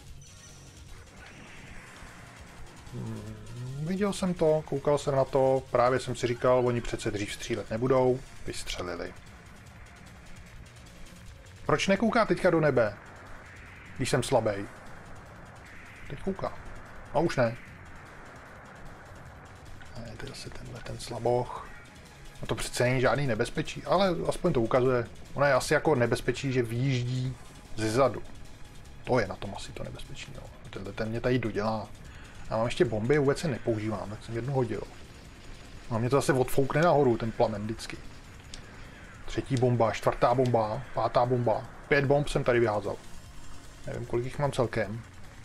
Viděl jsem to, koukal jsem na to, právě jsem si říkal, oni přece dřív střílet nebudou, vystřelili. Proč nekouká teďka do nebe, když jsem slabý? Teď kouká. A už ne. Ne, to je zase tenhle ten slaboch. No to přece není žádný nebezpečí, ale aspoň to ukazuje. Ono je asi jako nebezpečí, že vyjíždí ze zadu. To je na tom asi to nebezpečí. No. Ten mě tady dodělá. Já mám ještě bomby, vůbec se nepoužívám, tak jsem jednu hodil. A mě to zase odfoukne nahoru, ten plamen vždycky. Třetí bomba, čtvrtá bomba, pátá bomba. 5 bomb jsem tady vyházel. Nevím, kolik jich mám celkem.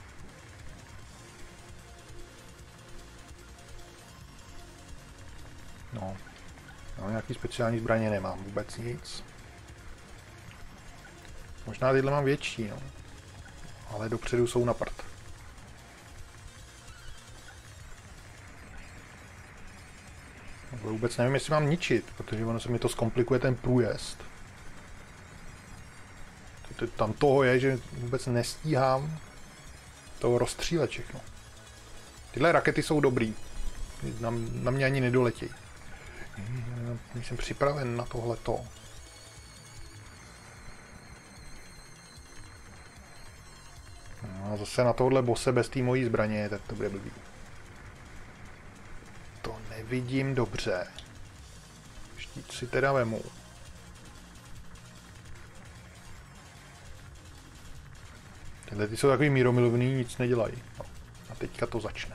No, nějaký speciální zbraně nemám, vůbec nic. Možná tyhle mám větší, no. Ale dopředu jsou na prd. Vůbec nevím, jestli mám ničit, protože ono se mi to zkomplikuje ten průjezd. Tam toho je, že vůbec nestíhám toho rozstřílet všechno. Tyhle rakety jsou dobrý. Na mě ani nedoletí. Nejsem připraven na tohleto. No a zase na tohle bose bez té mojí zbraně, tak to bude blbý. To nevidím dobře. Štít si teda vemu. Tyhle ty jsou takový míromilovný, nic nedělají. No, a teďka to začne.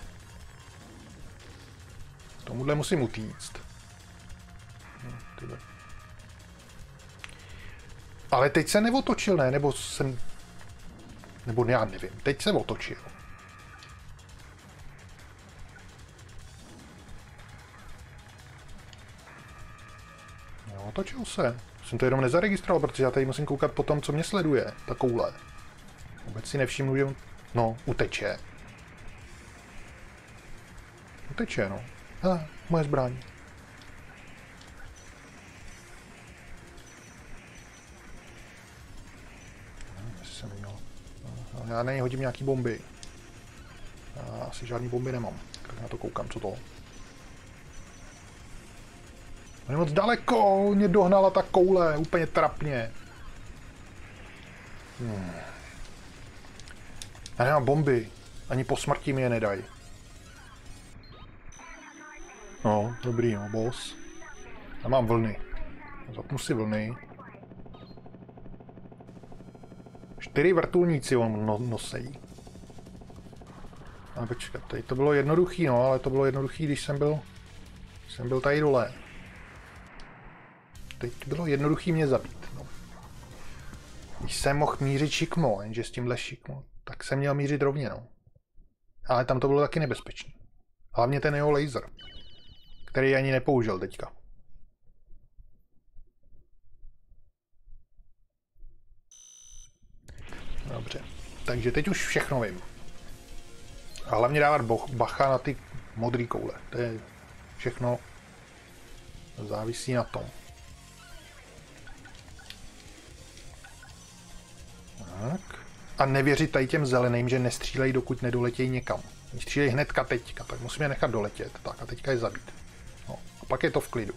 Tomuhle musím utíct. Tyhle. Ale teď se neotočil, ne? Nebo jsem... Nebo já nevím. Teď se otočil. No, otočil se. Jsem to jenom nezaregistroval, protože já tady musím koukat po tom, co mě sleduje. Ta koule. Vůbec si nevšimnu, že... No, uteče. Uteče, no. Hele, moje zbraň. Já na něj hodím nějaký bomby. Já asi žádný bomby nemám. Tak na to koukám, co to. On je moc daleko, mě dohnala ta koule, úplně trapně. Já nemám bomby, ani po smrti mi je nedají. No, dobrý, no, boss. Já mám vlny. Zapnu si vlny. 4 vrtulníci on nosejí. A počkat, tady to bylo jednoduchý, no, ale to bylo jednoduchý, když jsem byl tady dole. Teď bylo jednoduchý mě zabít, no. Když jsem mohl mířit šikmo, jenže s tímhle šikmo, tak jsem měl mířit rovně, no. Ale tam to bylo taky nebezpečné. Hlavně ten jeho laser, který ani nepoužil teďka. Dobře, takže teď už všechno vím. A hlavně dávat bacha na ty modré koule. To je všechno závisí na tom. Tak. A nevěřit tady těm zeleným, že nestřílejí, dokud nedoletějí někam. Oni střílejí hnedka teďka, tak musíme nechat doletět. Tak a teďka je zabít. No, a pak je to v klidu.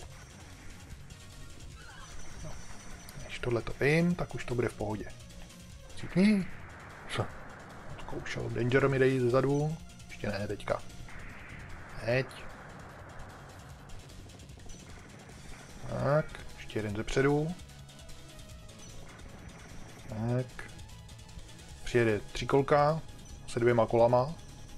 No. Když tohle to vím, tak už to bude v pohodě. Cípni. Co? Zkoušel. Danger mi dej zezadu. Ještě ne, teďka. Teď. Tak, ještě jeden zepředu. Tak. Přijede tříkolka se 2 kolama.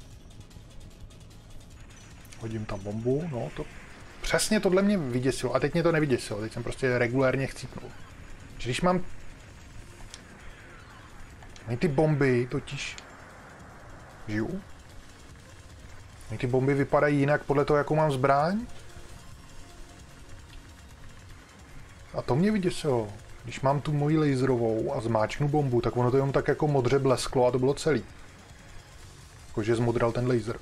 Hodím tam bombu, no to... Přesně tohle mě vyděsilo, a teď mě to nevyděsilo, teď jsem prostě regulérně chcípnul. Když mám... Ty bomby totiž... Žiju? Ty bomby vypadají jinak podle toho, jakou mám zbraň. A to mě vyděsilo. Když mám tu moji laserovou a zmáčknu bombu, tak ono to jenom tak jako modře blesklo a to bylo celý. Jakože zmodral ten laser.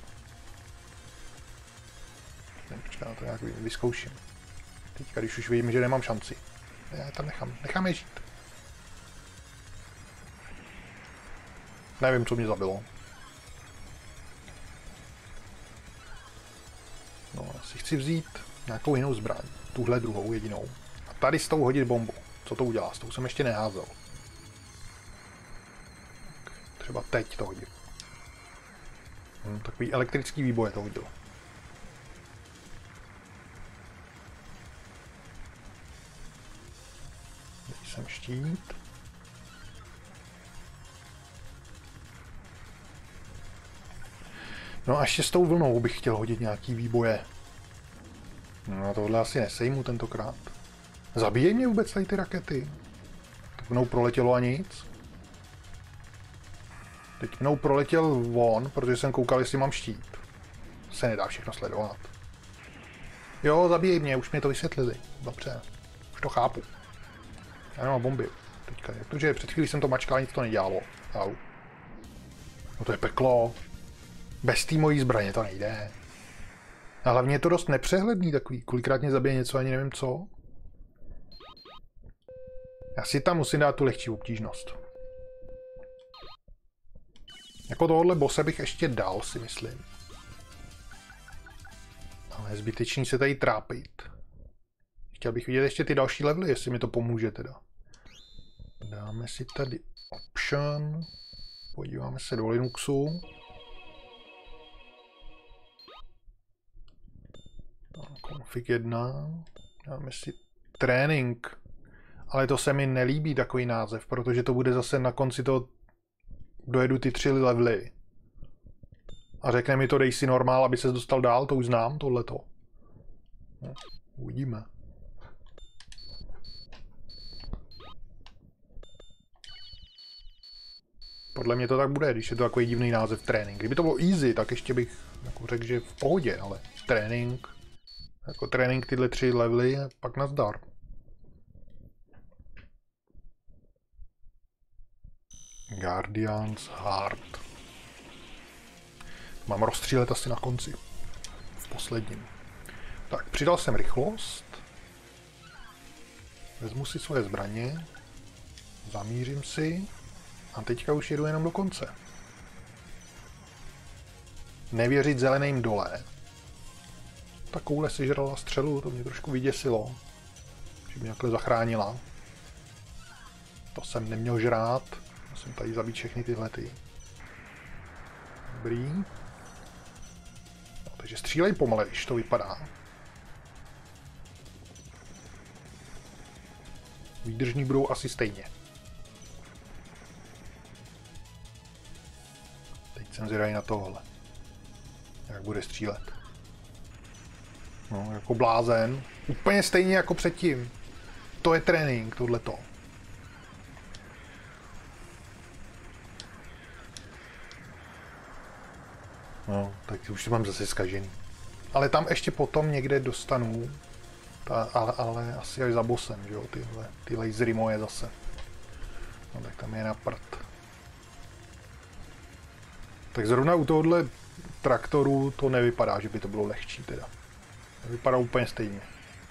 Počkej, to nějak vyzkouším. Teďka, když už vidím, že nemám šanci. Já tam nechám je žít. Nevím, co mě zabilo. No, asi chci vzít nějakou jinou zbraň. Tuhle druhou, jedinou. A tady s tou hodit bombu. Co to udělá? S tou jsem ještě neházel. Tak, třeba teď to hodím. Takový elektrický výboj to hodil. Teď jsem štít. No a ještě s tou vlnou bych chtěl hodit nějaký výboje. No a tohle asi nesejmu tentokrát. Zabíjej mě vůbec tady ty rakety. Tak mnou proletělo a nic. Teď mnou proletěl von, protože jsem koukal, jestli mám štít. Se nedá všechno sledovat. Jo, zabíjej mě, už mě to vysvětlili. Dobře, už to chápu. Já nemám bomby. Teďka, protože před chvílí jsem to mačkal a nic to nedělalo. Au. No to je peklo. Bez té mojí zbraně to nejde. A hlavně je to dost nepřehledný takový. Kolikrát mě zabije něco, ani nevím co. Já si tam musím dát tu lehčí obtížnost. Jako tohohle bose bych ještě dal, si myslím. Ale je zbytečný se tady trápit. Chtěl bych vidět ještě ty další levely, jestli mi to pomůže teda. Dáme si tady option. Podíváme se do Linuxu. Config 1. Dáme si trénink. Ale to se mi nelíbí takový název, protože to bude zase na konci toho dojedu ty 3 levely. A řekne mi to dej si normál, aby ses dostal dál, to už znám, tohleto. No, uvidíme. Podle mě to tak bude, když je to takový divný název trénink. Kdyby to bylo easy, tak ještě bych jako řekl, že v pohodě, ale trénink, jako trénink tyhle 3 levely, pak nazdar. Guardians Heart. Mám rozstřílet asi na konci. V posledním. Tak, přidal jsem rychlost. Vezmu si svoje zbraně. Zamířím si. A teďka už jedu jenom do konce. Nevěřit zeleným dole. Ta koule sežrala střelu, to mě trošku vyděsilo. Že mě takhle zachránila. To jsem neměl žrát. Musím tady zabít všechny tyhle ty. Dobrý. No, takže střílej pomalejš, to vypadá. Výdržní budou asi stejně. Teď jsem zvědavý na tohle. Jak bude střílet. No, jako blázen. Úplně stejně jako předtím. To je trénink, tohleto. No, tak už to mám zase zkažený. Ale tam ještě potom někde dostanu, ale asi až za bossem, že jo, ty lasery moje zase. No tak tam je na prd. Tak zrovna u tohohle traktoru to nevypadá, že by to bylo lehčí teda. To vypadá úplně stejně.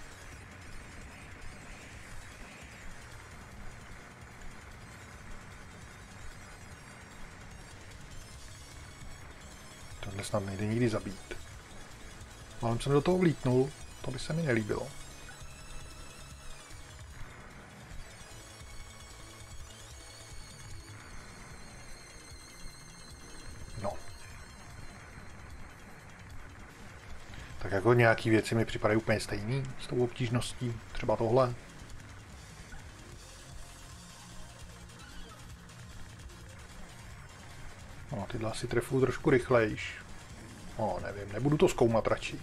Tohle snad nejde nikdy zabít. Málem jsem do toho vlítnul, to by se mi nelíbilo. No. Jako nějaký věci mi připadají úplně stejný s tou obtížností. Třeba tohle. No, tyhle asi trefuju trošku rychlejš. No, nevím, nebudu to zkoumat radši.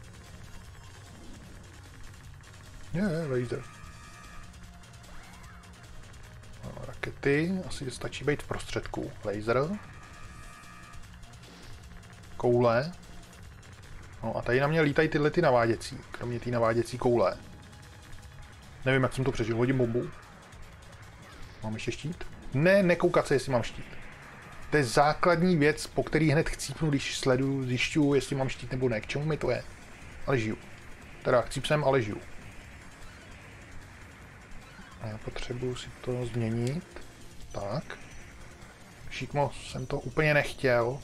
Laser. No, rakety, asi stačí být v prostředku. Laser. Koule. No a tady na mě lítají tyhle ty naváděcí, kromě té naváděcí koule. Nevím, jak jsem to přežil. Hodím bombu. Mám ještě štít? Ne, nekoukat se, jestli mám štít. To je základní věc, po který hned chcípnu, když sleduju, zjišťuju, jestli mám štít nebo ne. K čemu mi to je? Ale žiju. Teda chcípsem, ale žiju. A já potřebuju si to změnit. Tak. Šikmo, jsem to úplně nechtěl.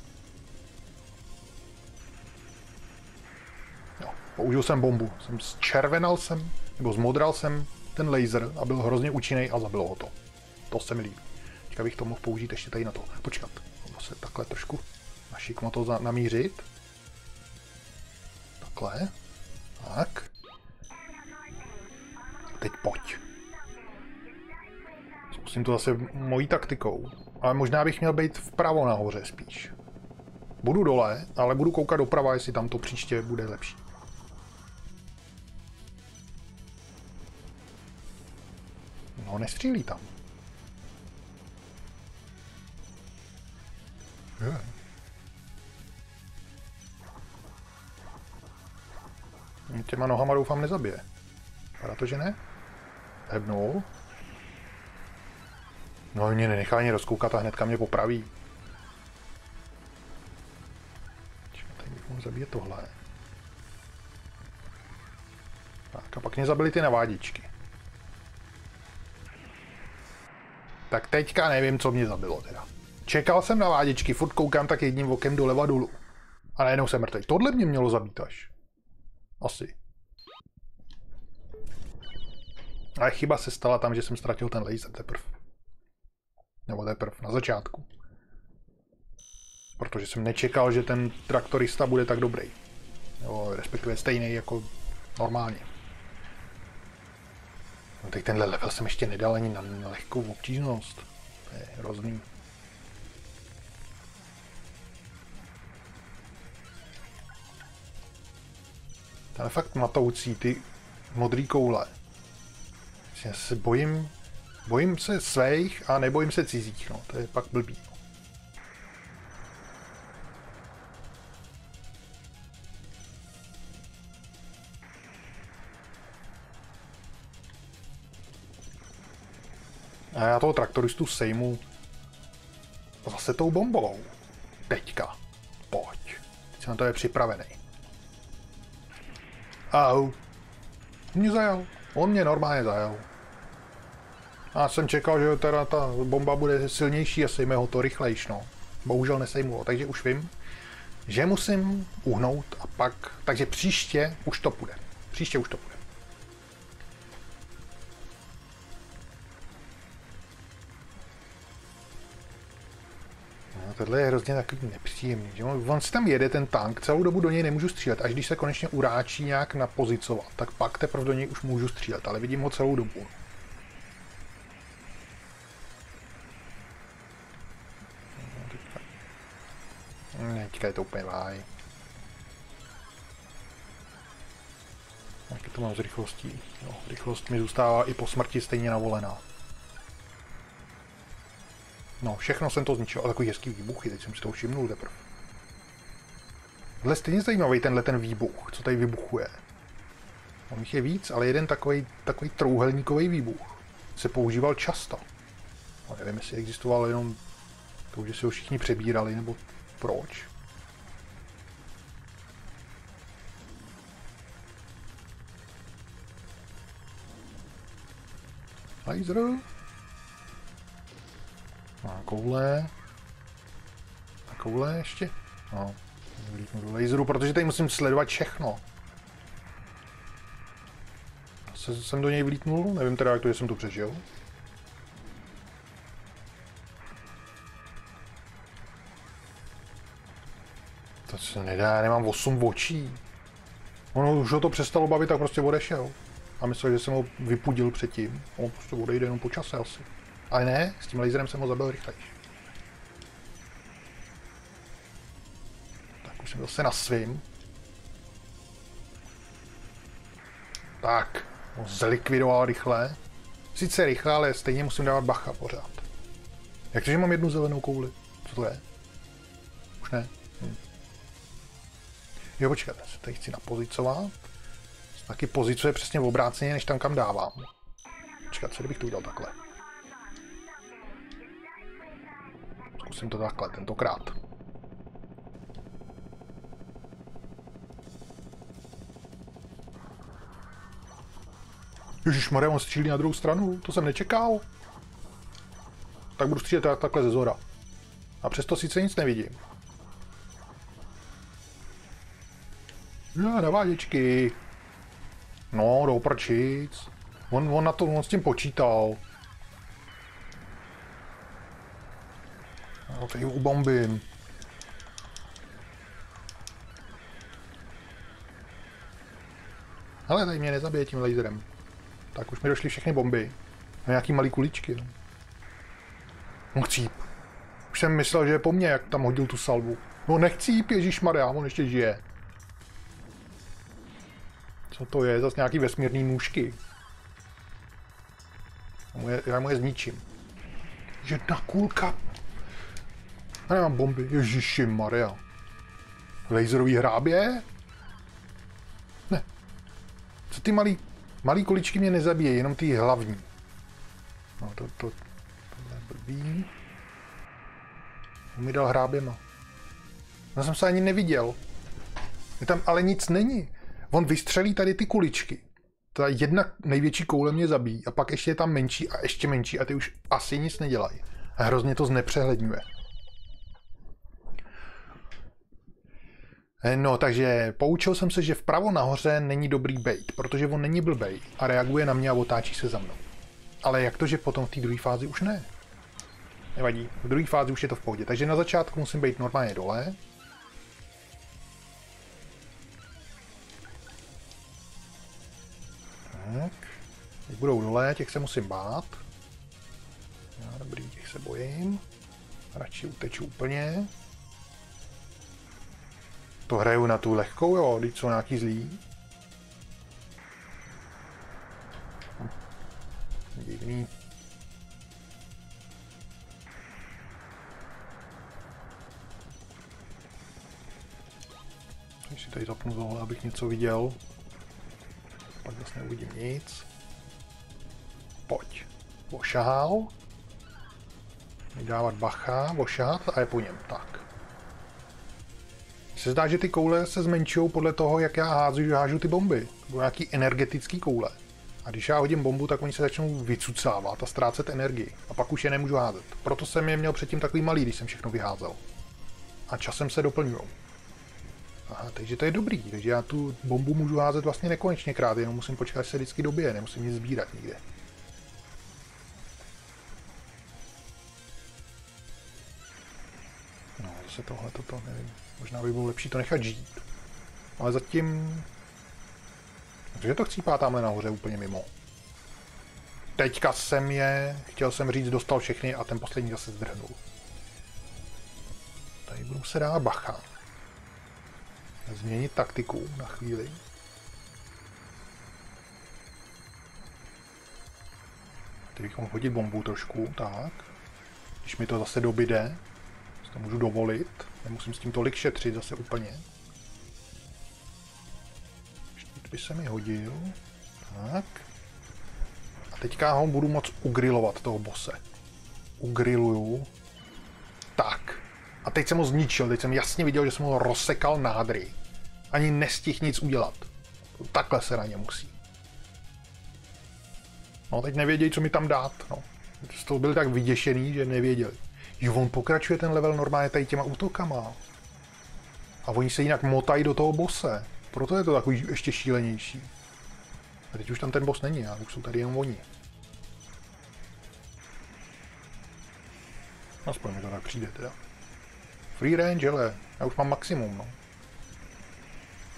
Jo, použil jsem bombu. Zčervenal jsem, nebo zmodral jsem ten laser a byl hrozně účinný a zabilo ho to. To se mi líbí. Teďka bych to mohl použít ještě tady na to. Počkat. Se takhle trošku na šikmo to namířit. Takhle. Tak. Teď pojď. Zkusím to zase mojí taktikou. Ale možná bych měl být vpravo nahoře spíš. Budu dole, ale budu koukat doprava, jestli tam to příště bude lepší. No, nestřílí tam. Těma nohama doufám nezabije. Vypadá to, že ne? Hebnul. No, mě nenechá ani rozkoukat a hnedka mě popraví. Tady bych mohl zabít tohle. Tak a pak mě zabili ty navádičky. Tak teďka nevím, co mě zabilo teda. Čekal jsem na vádičky, furt koukám tak jedním okem doleva dolů. A najednou jsem mrtvý. Tohle mě mělo zabít až. Asi. Ale chyba se stala tam, že jsem ztratil ten laser teprv. Nebo teprv na začátku. Protože jsem nečekal, že ten traktorista bude tak dobrý. Nebo respektive stejný jako normálně. No teď tenhle level jsem ještě nedal ani na lehkou obtížnost. To je hrozný. To je fakt matoucí, ty modrý koule. Já se bojím se svých a nebojím se cizích, no, to je pak blbý. A já toho traktoristu sejmu zase tou bombou. Teďka. Pojď. Teď jsem na to je připravený. Au. Mě zajal. On mě normálně zajal. A jsem čekal, že teda ta bomba bude silnější a sejme ho to rychlejš, no. Bohužel nesejmu ho, takže už vím, že musím uhnout a pak... Takže příště už to půjde. Příště už to půjde. No, tohle je hrozně takový nepříjemný, že on si tam jede ten tank, celou dobu do něj nemůžu střílet, až když se konečně uráčí nějak napozicovat, tak pak teprve do něj už můžu střílet, ale vidím ho celou dobu. Ne, teďka je to úplně váj. Jak to mám s rychlostí? No, rychlost mi zůstává i po smrti stejně navolená. No, všechno jsem to zničil. A takový hezký výbuchy, teď jsem si to všimnul teprve. Tohle je stejně zajímavý tenhle ten výbuch, co tady vybuchuje. On jich je víc, ale jeden takový trouhelníkový výbuch se používal často. No, nevím, jestli existoval jenom to, že si ho všichni přebírali, nebo proč. Laser. A koule. A koule ještě. No, vlítnu do laseru, protože tady musím sledovat všechno. Jsem do něj vlítnul, nevím teda, jak to, že jsem to přežil. To se nedá, já nemám 8 očí. Ono už ho to přestalo bavit, tak prostě odešel. A myslel, že jsem ho vypudil předtím. On prostě odejde jenom po čase asi. Ale ne, s tím laserem jsem ho zabil rychlejš. Tak už jsem zase na svým. Tak, ho zlikvidoval rychle. Sice rychle, ale stejně musím dávat bacha pořád. Jak to, že mám jednu zelenou kouli? Co to je? Už ne? Jo, počkejte, se tady chci napozicovat. Taky pozicuje přesně v obráceně, než tam kam dávám. Počkat, co kdybych to udělal takhle? Zkusím to takhle, tentokrát. Ježišmarja, on střílí na druhou stranu, to jsem nečekal. Tak budu střílet takhle ze zhora. A přesto sice nic nevidím. No, naváděčky. No, jdou prčic. On s tím počítal. No, tady ubombím. Hele, tady mě nezabije tím laserem. Tak už mi došly všechny bomby. A nějaký malý kuličky. No. On chcíp. Už jsem myslel, že je po mně, jak tam hodil tu salvu. No nechcíp, ježišmarja, on ještě žije. Co to je? Zas nějaký vesmírný nůžky. Já mu je zničím. Jedna kulka. A nemám bomby. Ježišimarja. Laserový hrábě? Ne. Co ty malý kuličky mě nezabíjejí, jenom ty hlavní. No to je blbý. On mi dal hráběma. Já jsem se ani neviděl. Tam ale nic není. On vystřelí tady ty kuličky. Ta jedna největší koule mě zabíjí a pak ještě je tam menší a ještě menší a ty už asi nic nedělají. A hrozně to znepřehledňuje. No, takže poučil jsem se, že vpravo nahoře není dobrý bait, protože on není blbej a reaguje na mě a otáčí se za mnou. Ale jak to, že potom v té druhé fázi už ne? Nevadí, v druhé fázi už je to v pohodě, takže na začátku musím být normálně dole. Tak, teď budou dole, těch se musím bát. No, dobrý, těch se bojím. Radši uteču úplně. To hraju na tu lehkou, jo, teď jsou nějaký zlý. Divný. Když si tady zapnu tohle, abych něco viděl. Pak zase neuvidím nic. Pojď. Ošahal. Dávat bacha, ošahat a je po něm. Tak. Se zdá, že ty koule se zmenšují podle toho, jak já hážu ty bomby. To budou nějaký energetický koule. A když já hodím bombu, tak oni se začnou vycucávat a ztrácet energii. A pak už je nemůžu házet. Proto jsem je měl předtím takový malý, když jsem všechno vyházel. A časem se doplňují. Aha, takže to je dobrý. Takže já tu bombu můžu házet vlastně nekonečně krát, jenom musím počkat, až se vždycky dobije, nemusím nic sbírat nikde. No, zase tohle, toto, nevím. Možná by bylo lepší to nechat žít. Ale zatím... Takže to chcípá tamhle nahoře úplně mimo. Teďka jsem chtěl jsem říct, dostal všechny a ten poslední zase zdrhnul. Tady budu se dát bacha. Změnit taktiku na chvíli. Teď bychom hodit bombu trošku, tak. Když mi to zase dobyde, to můžu dovolit. Nemusím s tím tolik šetřit zase úplně. Štít by se mi hodil. Tak. A teďka ho budu moc ugrilovat, toho bose. Ugriluju. Tak. A teď jsem ho zničil, teď jsem jasně viděl, že jsem ho rozsekal na hadry. Ani nestihl nic udělat. Takhle se na ně musí. No teď nevědějí, co mi tam dát. No. Z toho byli tak vyděšený, že nevěděli. Jo, on pokračuje ten level normálně tady těma útokama. A oni se jinak motají do toho bose. Proto je to takový ještě šílenější. A teď už tam ten boss není, a už jsou tady jen oni. Aspoň mi to tak přijde teda. Free range, ale já už mám maximum, no.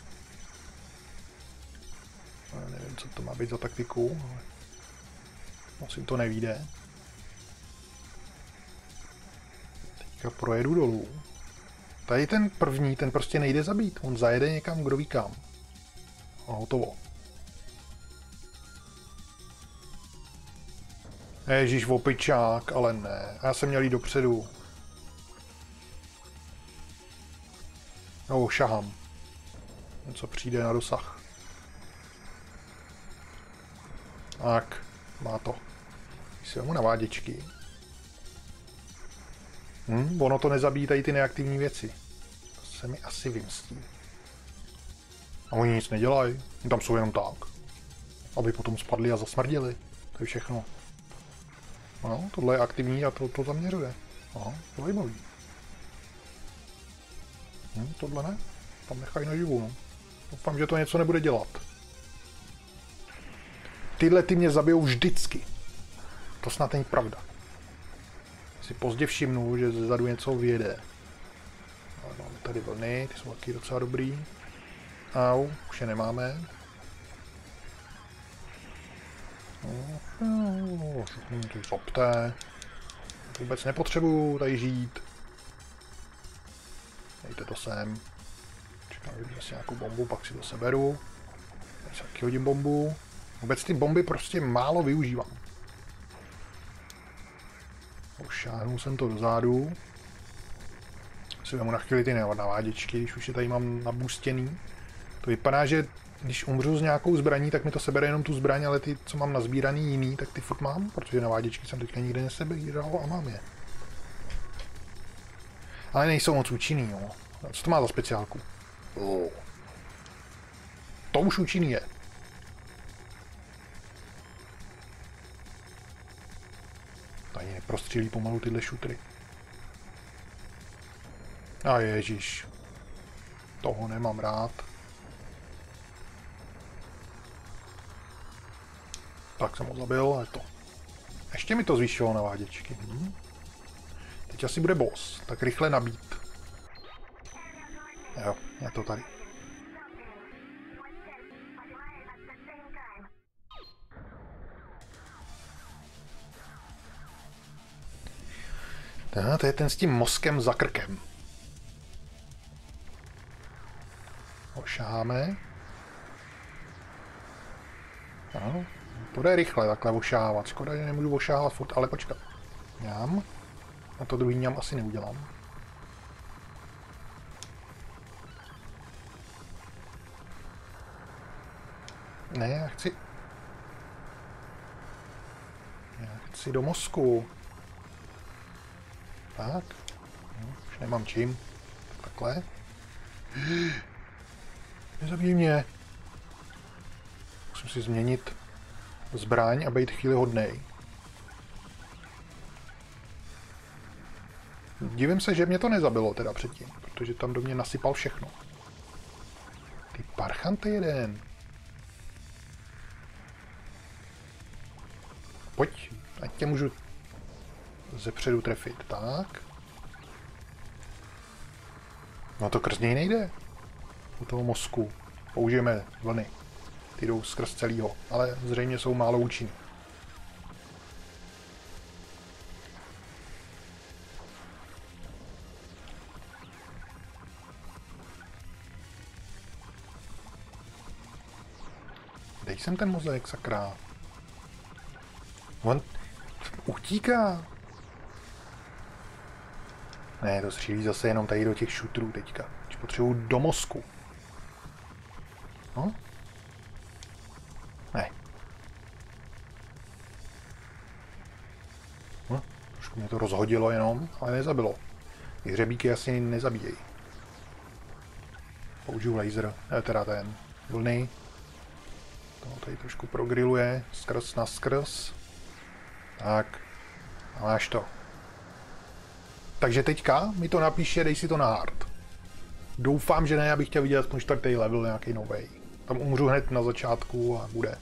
Nevím, co to má být za taktiku, ale asi to nevíde. Teďka projedu dolů. Tady ten první, ten prostě nejde zabít. On zajede někam, kdo ví kam. A hotovo. Ježíš, opičák, ale ne. Já jsem měl jít dopředu. No, šahám. Něco přijde na dosah. Tak, má to. Si vemu naváděčky. Ono to nezabíjí tady ty neaktivní věci. To se mi asi vymstí. A oni nic nedělají. Tam jsou jenom tak. Aby potom spadli a zasmrdili. To je všechno. No, tohle je aktivní a to zaměřuje. Aha, to je zajímavý. Tohle ne. Tam nechají naživu, no. Doufám, že to něco nebude dělat. Tyhle ty mě zabijou vždycky. To snad není pravda. Si pozdě všimnu, že zezadu něco vyjede. Ale máme tady vlny, ty jsou taky docela dobrý. Au, už je nemáme. Ty zopté. Vůbec nepotřebuju tady žít. Dejte to sem. Čekám, že si nějakou bombu, pak si to seberu. Tady si taky hodím bombu. Vůbec ty bomby prostě málo využívám. Šáhnul jsem to dozadu. Si vemu na chvíli ty naváděčky, když už je tady mám nabůstěný. To vypadá, že když umřu s nějakou zbraní, tak mi to sebere jenom tu zbraň, ale ty, co mám nazbíraný jiný, tak ty furt mám, protože naváděčky jsem teďka nikde nesebíral a mám je. Ale nejsou moc účinný, jo. Co to má za speciálku? To už účinný je. Tady neprostřílí pomalu tyhle šutry. A ježíš. Toho nemám rád. Tak jsem ho zabil, ale to. Ještě mi to zvýšilo naváděčky. Teď asi bude boss, tak rychle nabít. Jo, je to tady. To je ten s tím mozkem za krkem. Ošáháme. Ano, to jde rychle takhle ošáhávat. Škoda, že nemůžu ošáhávat furt, ale počkat. Mňam. A to druhý mňam asi neudělám. Ne, já chci do mozku. Tak. Už nemám čím. Takhle. Nezabij mě. Musím si změnit zbraň a být chvíli hodnej. Divím se, že mě to nezabilo teda předtím, protože tam do mě nasypal všechno. Ty parchante jeden. Pojď, ať tě můžu zepředu trefit, tak. No to krz něj nejde. U toho mozku. Použijeme vlny. Ty jdou skrz celýho, ale zřejmě jsou málo účinný. Dej sem ten mozek, sakra. On utíká. Ne, to střílí zase jenom tady do těch šutrů teďka. Když potřebuju do mozku. No? Ne. No, trošku mě to rozhodilo jenom, ale nezabilo. Ty hřebíky asi nezabíjejí. Použiju laser, teda ten vlny. To tady trošku progriluje, skrz na skrz. Tak, a máš to. Takže teďka mi to napíše, dej si to na hard. Doufám, že ne, já bych chtěl vidět aspoň 4. level, nějaký novej. Tam umřu hned na začátku a bude.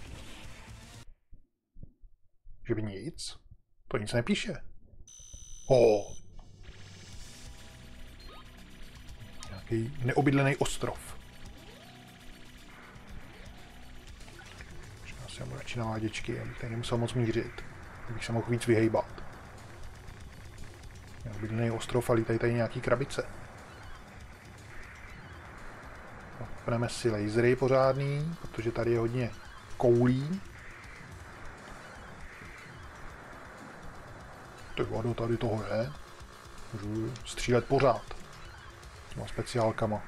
Že by nic? To nic nepíše. Nějaký neobydlený ostrov. Jsem radši naváděčky, abych tady nemusel moc mířit. Abych se mohl víc vyhejbat. Obytný ostrov a lítají tady nějaký krabice. Zapneme si lasery pořádný, protože tady je hodně koulí. Ty vado, tady toho je. Můžu střílet pořád. Těma speciálkama.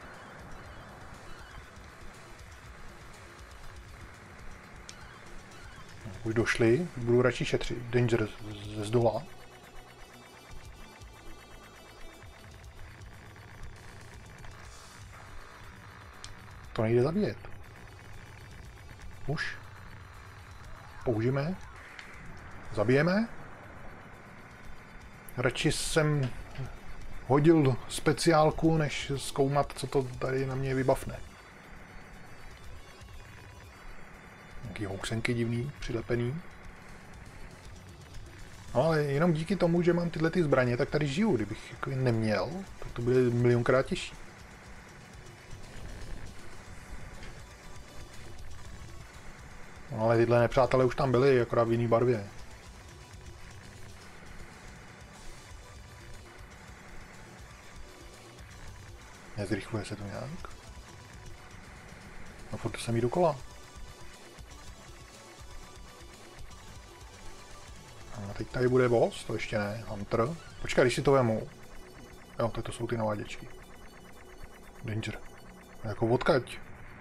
Už došli, budu radši šetřit. Danger ze zdola. To nejde zabíjet. Už. Použijeme. Zabijeme. Radši jsem hodil speciálku, než zkoumat, co to tady na mě vybavne. Nějaký houksenky divný, přilepený. No ale jenom díky tomu, že mám tyhle ty zbraně, tak tady žiju. Kdybych jako je neměl, tak to bude milionkrát těžší. No ale tyhle nepřátelé už tam byli, akorát v jiný barvě. Nezrychluje se to nějak. No furt jsem jí dokola. A teď tady bude boss, to ještě ne, Hunter. Počkej, když si to vemu. Jo, to jsou ty naváděčky. Danger. Jako odkaď?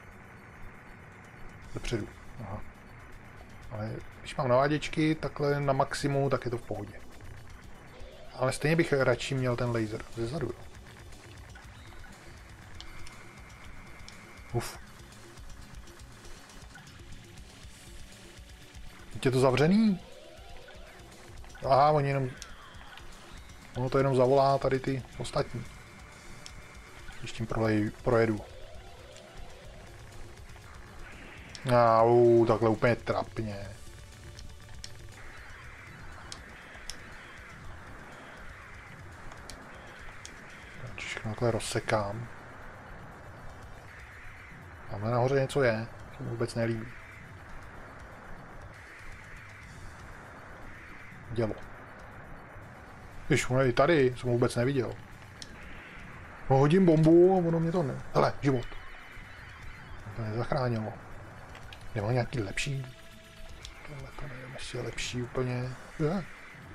Dopředu. Aha. Ale když mám naváděčky takhle na maximu, tak je to v pohodě. Ale stejně bych radši měl ten laser zezadu. Uf. Teď je to zavřený? Aha, oni jenom... Ono to jenom zavolá tady ty ostatní. Když tím projedu. Takhle úplně trapně. Všechno takhle rozsekám. Tamhle nahoře něco je, to mi vůbec nelíbí. Dělo. Víš, ono i tady, jsem ho vůbec neviděl. No, hodím bombu a ono mě to ne... Hele, život. To nezachránilo. Nemá nějaký lepší? Tohle to nevím, jestli je lepší úplně. Je.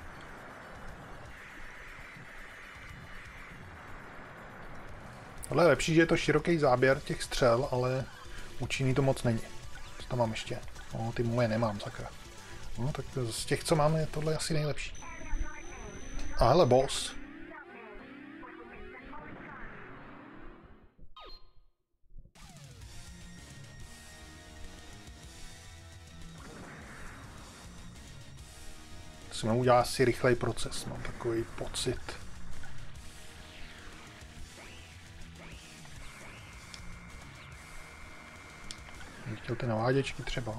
Tohle je lepší, že je to široký záběr těch střel, ale účinný to moc není. Co tam mám ještě? No, ty moje nemám, sakra. No, tak z těch, co máme, je tohle asi nejlepší. A hele, boss. Musíme udělat asi rychlej proces, mám takový pocit. Chtěl ty naváděčky třeba.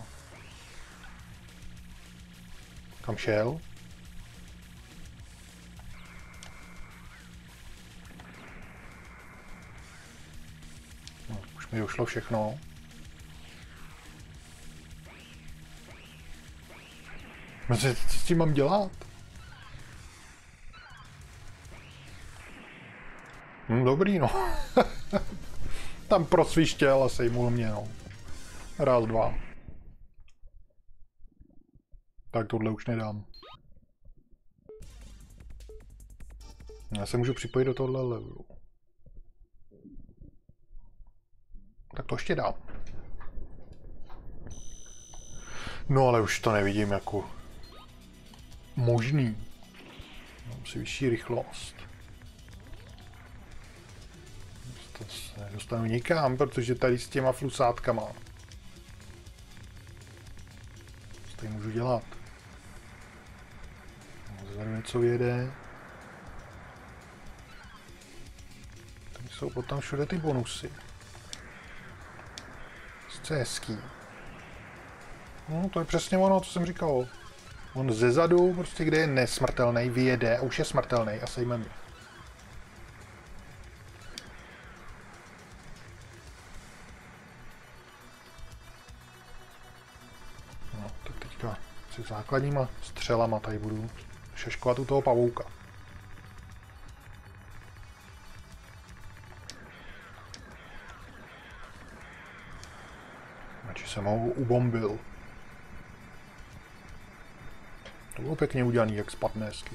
Kam šel? No, už mi došlo všechno. No, co s tím mám dělat? Dobrý, no. Tam prosvištěl a sejmul mě, no. Raz, dva. Tak tohle už nedám. Já se můžu připojit do tohle levelu. Tak to ještě dám. No ale už to nevidím jako možný. Mám si vyšší rychlost. To se nedostanu nikam, protože tady s těma flusátkama. Co tady můžu dělat? Zadu něco vyjede. Tady jsou potom všude ty bonusy. To je hezký. No, to je přesně ono, co jsem říkal. On zezadu, prostě kde je nesmrtelný, vyjede a už je smrtelný a sejme mě. Teďka si základníma střelama tady budu šeškovat u toho pavouka. Radši jsem ho ubombil. To bylo pěkně udělaný, jak spadne hezky.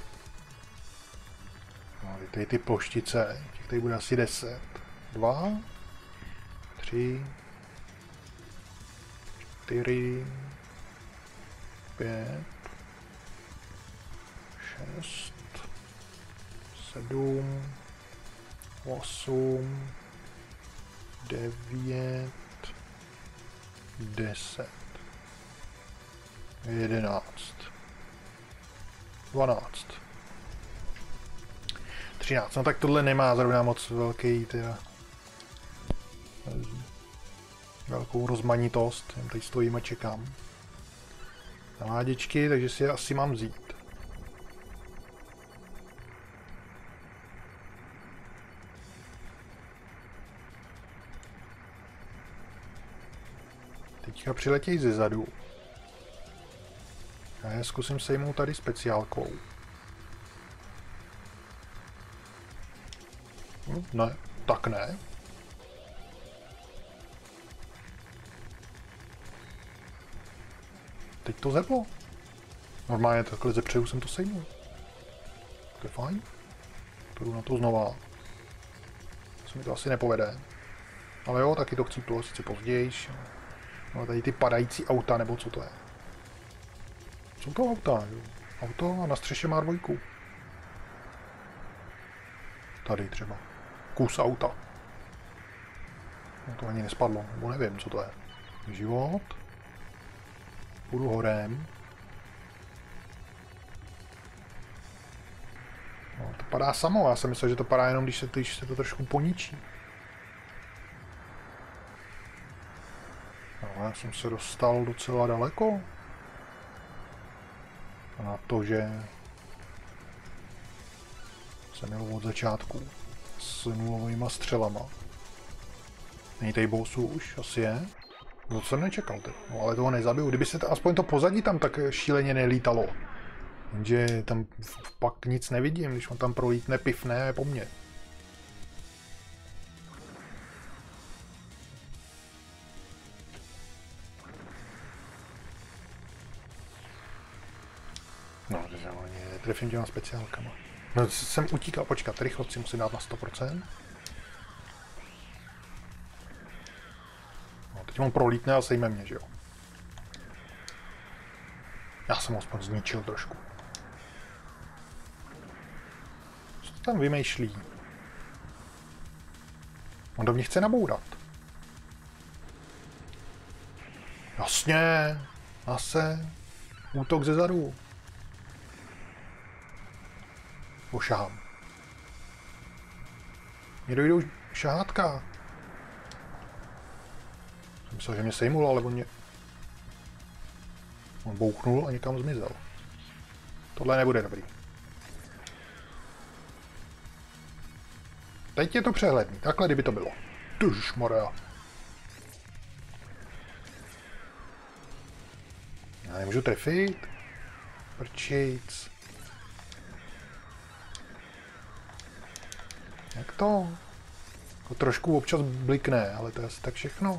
No, tady ty ploštice, těch tady bude asi 10. 2, 3, 4, 5, 6, 7, 8, 9, 10, 11, 12, 13. No tak tohle nemá zrovna moc velkou rozmanitost. Jen tady stojím a čekám na ládičky, takže si je asi mám vzít. Teďka přiletějí ze zadu. A já zkusím sejmout tady speciálkou. Ne, tak ne. Teď to zeplo. Normálně takhle zepředu jsem to sejmul. To je fajn. To jdu na to znova. Se mi to asi nepovede. Ale jo, taky to chcíplo, sice později. No tady ty padající auta, nebo co to je? Jsou to auta, jo? Auto a na střeše má dvojku. Tady třeba. Kus auta. No to ani nespadlo, nebo nevím, co to je. Život. Půjdu horem. No, to padá samo, já jsem myslel, že to padá jenom, když se to trošku poničí. No, já jsem se dostal docela daleko. A na to, že jsem jel od začátku s nulovýma střelama. Není tady bossu už, asi je. No co jsem nečekal teď, no ale toho nezabiju. Kdyby se aspoň to pozadí tam tak šíleně nelítalo. Jenže tam pak nic nevidím, když on tam prolítne, pifne po mně. No, že ani trefím těma speciálkama. No, jsem utíkal, počkat, rychlost si musím dát na 100%. No, teď on prolítne a sejme mě, že jo. Já jsem ho aspoň zničil trošku. Co to tam vymýšlí? On do mě chce nabourat. Jasně, zase. Útok ze zadu. Pošahám. Mě dojdou šahátka. Jsem myslel, že mě sejmul, ale on bouchnul a někam zmizel. Tohle nebude dobrý. Teď je to přehledný. Takhle, kdyby to bylo. Tyžmorea. Já nemůžu trefit. Prčejc. Jak to? To trošku občas blikne, ale to je asi tak všechno.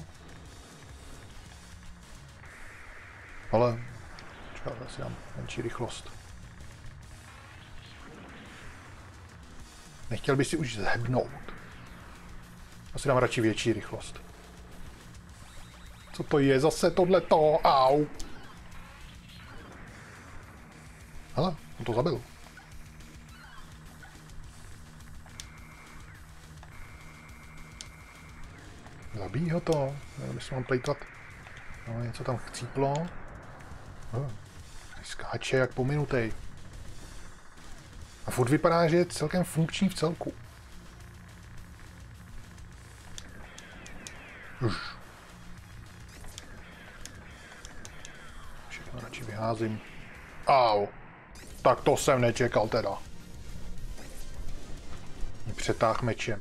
Ale... Počkej, já si dám menší rychlost. Nechtěl by si už zhebnout. Asi dám radši větší rychlost. Co to je zase tohleto? Au! Hele, on to zabil. Zabíjí ho to. Nevím, jestli mám plejtvat. No, něco tam chcíplo. Skáče jak pominutej. A furt vypadá, že je celkem funkční v celku. Už. Všechno radši vyházím. Au. Tak to jsem nečekal teda. Mě přetáh mečem.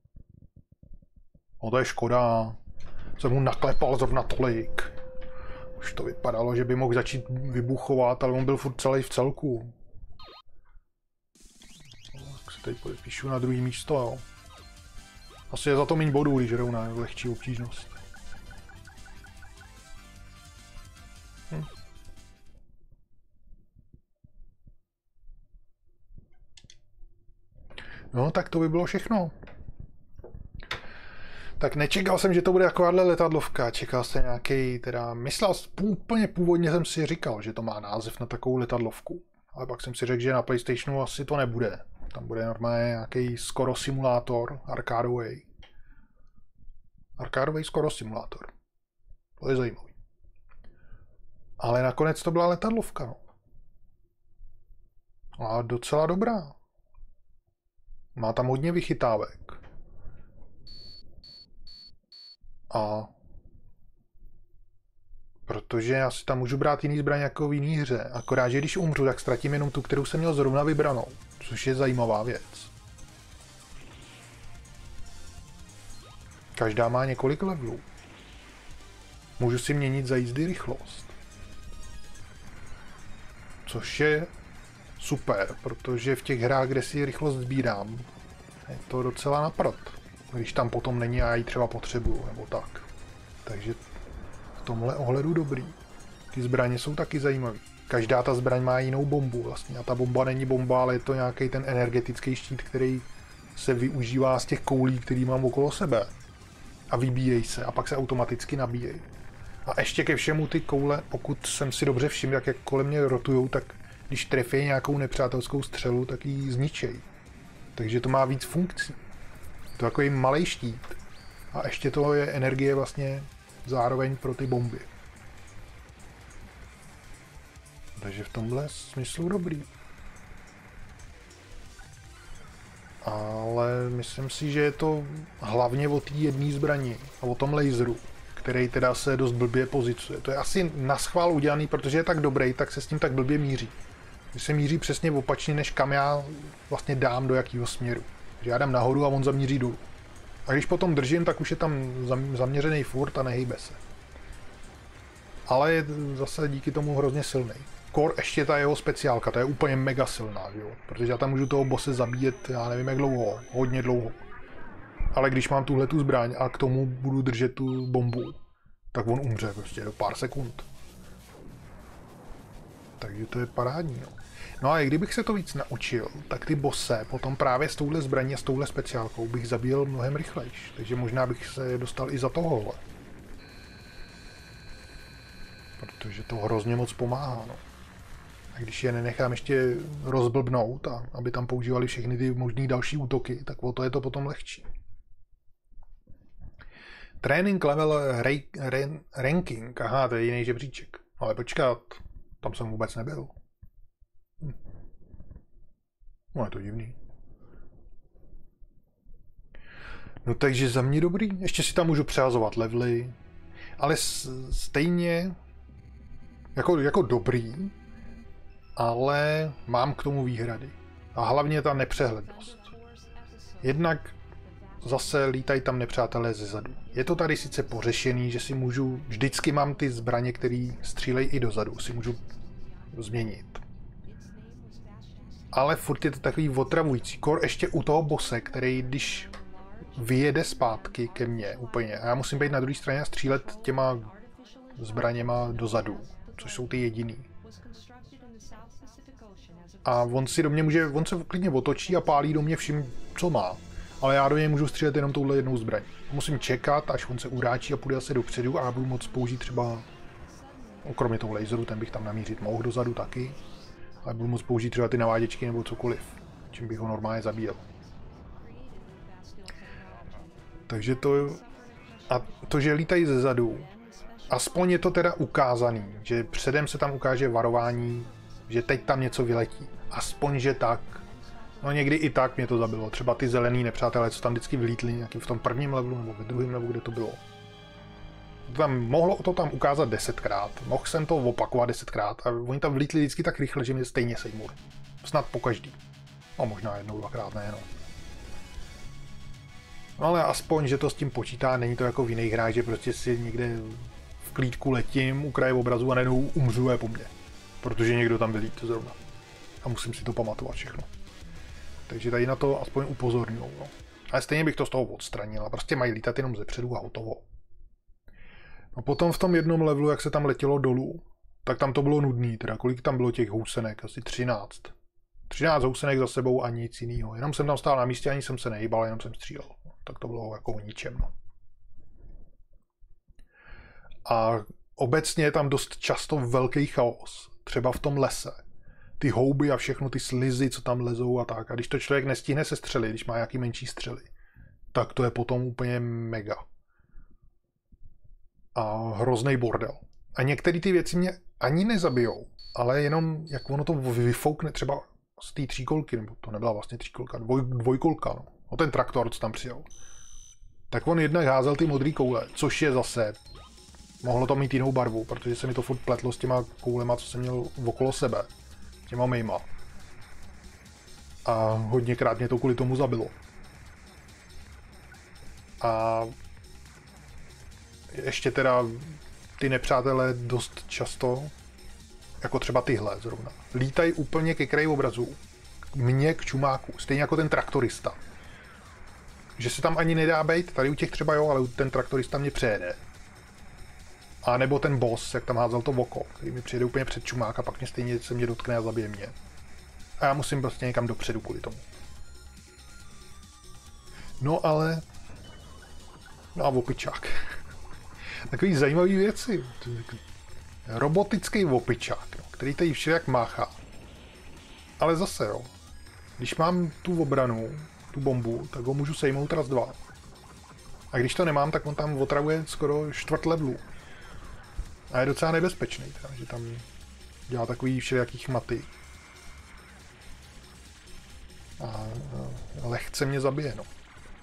No to je škoda. Jsem mu naklepal zrovna tolik. Už to vypadalo, že by mohl začít vybuchovat, ale on byl furt celý v celku. Tak se teď podepíšu na druhý místo, jo. Asi je za to méně bodů, když jdou na lehčí obtížnost. No, tak to by bylo všechno. Tak nečekal jsem, že to bude takováhle letadlovka. Čekal jsem nějaký, teda myslel, úplně původně jsem si říkal, že to má název na takovou letadlovku. Ale pak jsem si řekl, že na PlayStationu asi to nebude. Tam bude normálně nějaký skoro simulátor, arkádový. Arkádový skoro simulátor. To je zajímavý. Ale nakonec to byla letadlovka, no. A docela dobrá. Má tam hodně vychytávek. A protože já si tam můžu brát jiný zbraň jako v jiný hře. Akorát, že když umřu, tak ztratím jenom tu, kterou jsem měl zrovna vybranou. Což je zajímavá věc. Každá má několik levelů. Můžu si měnit za jízdy rychlost. Což je super, protože v těch hrách, kde si rychlost sbírám, je to docela na prd. Když tam potom není a já ji třeba potřebuju, nebo tak. Takže v tomhle ohledu dobrý. Ty zbraně jsou taky zajímavé. Každá ta zbraň má jinou bombu vlastně. A ta bomba není bomba, ale je to nějaký ten energetický štít, který se využívá z těch koulí, který mám okolo sebe. A vybíjejí se a pak se automaticky nabíjejí. A ještě ke všemu ty koule, pokud jsem si dobře všiml, jak kolem mě rotujou, tak když trefí nějakou nepřátelskou střelu, tak ji zničejí. Takže to má víc funkcí. To je takový malej štít. A ještě toho je energie vlastně zároveň pro ty bomby. Takže v tomhle smyslu dobrý. Ale myslím si, že je to hlavně o té jedné zbrani a o tom laseru, který teda se dost blbě pozicuje. To je asi naschvál udělaný, protože je tak dobrý, tak se s tím tak blbě míří. Když se míří přesně opačně, než kam já vlastně dám do jakého směru. Že já dám nahoru a on zamíří dolů. A když potom držím, tak už je tam zaměřený furt a nehýbe se. Ale je zase díky tomu hrozně silný. Core ještě ta jeho speciálka, ta je úplně mega silná, jo? Protože já tam můžu toho bosse zabíjet, já nevím jak dlouho, hodně dlouho. Ale když mám tuhletu zbraň a k tomu budu držet tu bombu, tak on umře prostě do pár sekund. Takže to je parádní, no. No a kdybych se to víc naučil, tak ty bosse potom právě s touhle zbraní a s touhle speciálkou bych zabíjel mnohem rychlejš. Takže možná bych se dostal i za tohohle. Protože to hrozně moc pomáhá, no. A když je nenechám ještě rozblbnout, a aby tam používali všechny ty možný další útoky, tak o to je to potom lehčí. Training level ranking, aha, to je jiný žebříček. Ale počkat, tam jsem vůbec nebyl. No je to divný. No takže za mě dobrý, ještě si tam můžu přehazovat levely, ale stejně jako dobrý, ale mám k tomu výhrady. A hlavně ta nepřehlednost. Jednak zase lítají tam nepřátelé zezadu. Je to tady sice pořešený, že si můžu, vždycky mám ty zbraně, které střílejí i dozadu, si můžu změnit. Ale furt je to takový otravující. Kor ještě u toho bose, který když vyjede zpátky ke mně úplně a já musím být na druhé straně a střílet těma zbraněma dozadu, což jsou ty jediný. A on si do mě může, on se klidně otočí a pálí do mě vším, co má. Ale já do něj můžu střílet jenom touhle jednou zbraní. Musím čekat, až on se uráčí a půjde asi dopředu a já budu moct použít třeba, kromě toho laseru, ten bych tam namířit mohl dozadu taky. Ale budu moct použít třeba ty naváděčky nebo cokoliv, čím bych ho normálně zabíjel. Takže to, a to, že lítají zezadu, aspoň je to teda ukázaný, že předem se tam ukáže varování, že teď tam něco vyletí. Aspoň, že tak. No někdy i tak mě to zabilo. Třeba ty zelený nepřátelé, co tam vždycky vylítli, nějaký v tom prvním levelu nebo ve druhém levelu, kde to bylo. Mohlo to tam ukázat 10krát. Mohl jsem to opakovat 10krát a oni tam vlítli vždycky tak rychle, že mě stejně sejmul. Snad po každý. No možná jednou, dvakrát, ne, no. No ale aspoň, že to s tím počítá, není to jako v jiných hrách, že prostě si někde v klídku letím u kraje obrazu a najednou umřuje po mně. Protože někdo tam vylít zrovna. A musím si to pamatovat všechno. Takže tady na to aspoň upozorňuji. No. Ale stejně bych to z toho odstranil. A prostě mají lítat jenom zepředu a hotovo. No potom v tom jednom levelu, jak se tam letělo dolů, tak tam to bylo nudný. Teda kolik tam bylo těch housenek? Asi 13. 13 housenek za sebou a nic jiného. Jenom jsem tam stál na místě, ani jsem se nehýbal, jenom jsem střílel. Tak to bylo jako o ničem. No. A obecně je tam dost často velký chaos. Třeba v tom lese. Ty houby a všechno ty slizy, co tam lezou a tak. A když to člověk nestihne se střely, když má nějaký menší střely, tak to je potom úplně mega. A hrozný bordel. A některé ty věci mě ani nezabijou, ale jenom jak ono to vyfoukne třeba z té tříkolky, nebo to nebyla vlastně tříkolka, dvojkolka, no. No ten traktor, co tam přijel. Tak on jednak házel ty modré koule, což je zase, mohlo to mít jinou barvu, protože se mi to furt pletlo s těma koulema, co jsem měl okolo sebe. Těma mýma. A hodněkrát mě to kvůli tomu zabilo. A ještě teda ty nepřátelé dost často, jako třeba tyhle zrovna, lítají úplně ke kraji obrazu, mně k čumáku, stejně jako ten traktorista. Že se tam ani nedá bejt, tady u těch třeba jo, ale ten traktorista mě přejede. A nebo ten boss, jak tam házel to oko, který mi přijede úplně před čumák a pak mě stejně se mě dotkne a zabije mě. A já musím prostě někam dopředu kvůli tomu. No ale... No a opičák. Takový zajímavý věci. Robotický opičák, no, který tady všelijak máchá. Ale zase jo. Když mám tu obranu, tu bombu, tak ho můžu sejmout raz dva. A když to nemám, tak on tam otravuje skoro čtvrt levelu. A je docela nebezpečný, teda, že tam dělá takový všelijaký chmaty. A lehce mě zabije, no.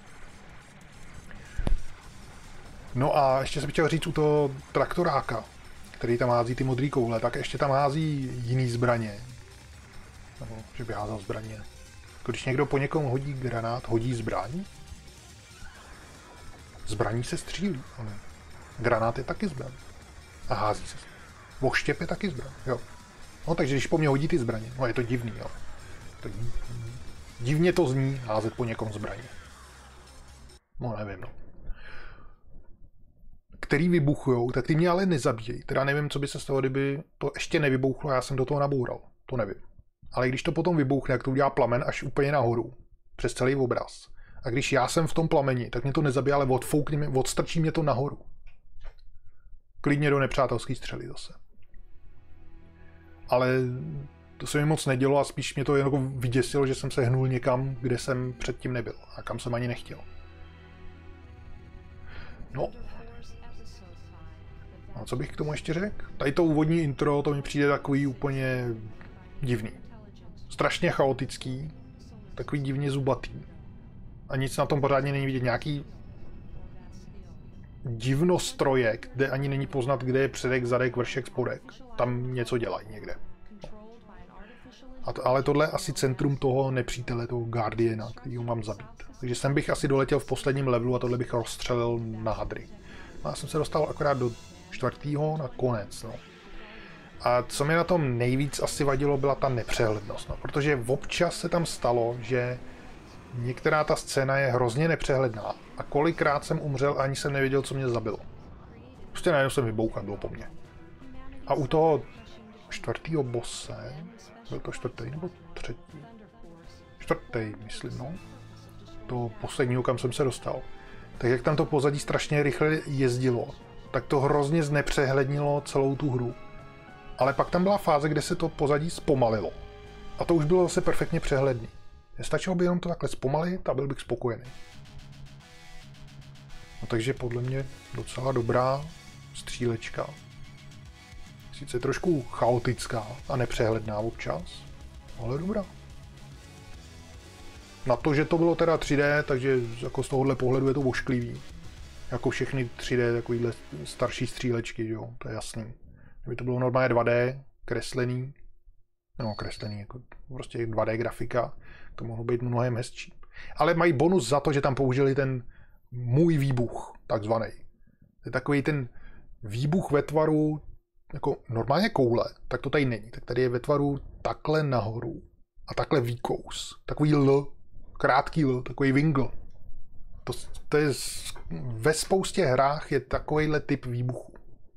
No a ještě jsem chtěl říct u toho traktoráka, který tam hází ty modrý koule, tak ještě tam hází jiný zbraně. Nebo že by házal zbraně. Když někdo po někom hodí granát, hodí zbraň? Zbraní se střílí, ale granát je taky zbraň. A hází se. Voštěp je taky zbraň, jo. No takže když po mně hodí ty zbraně, no je to divný, jo. Tak divně to zní házet po někom zbraně. No nevím, no. Který vybuchujou, tak ty mě ale nezabíjejí. Teda nevím, co by se stalo, kdyby to ještě nevybouchlo, já jsem do toho naboural. To nevím. Ale když to potom vybouchne, jak to udělá plamen až úplně nahoru. Přes celý obraz. A když já jsem v tom plameni, tak mě to nezabije, ale odstrčí mě to nahoru. Klidně do nepřátelský střely zase. Ale to se mi moc nedělo a spíš mě to jenom vyděsilo, že jsem se hnul někam, kde jsem předtím nebyl a kam jsem ani nechtěl. No. A co bych k tomu ještě řekl? Tady to úvodní intro, to mi přijde takový úplně divný. Strašně chaotický, takový divně zubatý. A nic na tom pořádně není vidět. Nějaký divnostroje, kde ani není poznat, kde je předek, zadek, vršek, spodek. Tam něco dělají někde. No. Ale tohle je asi centrum toho nepřítele, toho Guardiana, kterýho mám zabít. Takže sem bych asi doletěl v posledním levelu a tohle bych rozstřelil na hadry. A já jsem se dostal akorát do 4. na konec. No. A co mi na tom nejvíc asi vadilo, byla ta nepřehlednost. No. Protože občas se tam stalo, že některá ta scéna je hrozně nepřehledná. A kolikrát jsem umřel a ani jsem nevěděl, co mě zabilo. Prostě najednou jsem vybouchl, bylo po mně. A u toho 4. bosse, byl to 4. nebo 3. 4. myslím, no. To posledního, kam jsem se dostal. Tak jak tam to pozadí strašně rychle jezdilo, tak to hrozně znepřehlednilo celou tu hru. Ale pak tam byla fáze, kde se to pozadí zpomalilo. A to už bylo zase perfektně přehledný. Stačilo by jenom to takhle zpomalit a byl bych spokojený. No takže podle mě docela dobrá střílečka. Sice trošku chaotická a nepřehledná občas, ale dobrá. Na to, že to bylo teda 3D, takže jako z tohohle pohledu je to ošklivý. Jako všechny 3D takovýhle starší střílečky, jo, to je jasný. Kdyby to bylo normálně 2D, kreslený, no kreslený, jako prostě 2D grafika, to mohlo být mnohem hezčí. Ale mají bonus za to, že tam použili ten můj výbuch, takzvaný. To je takový ten výbuch ve tvaru jako normálně koule, tak to tady není. Tak tady je ve tvaru takhle nahoru a takhle výkous. Takový L, krátký L, takový wingl. To je ve spoustě hrách je takovýhle typ výbuchu.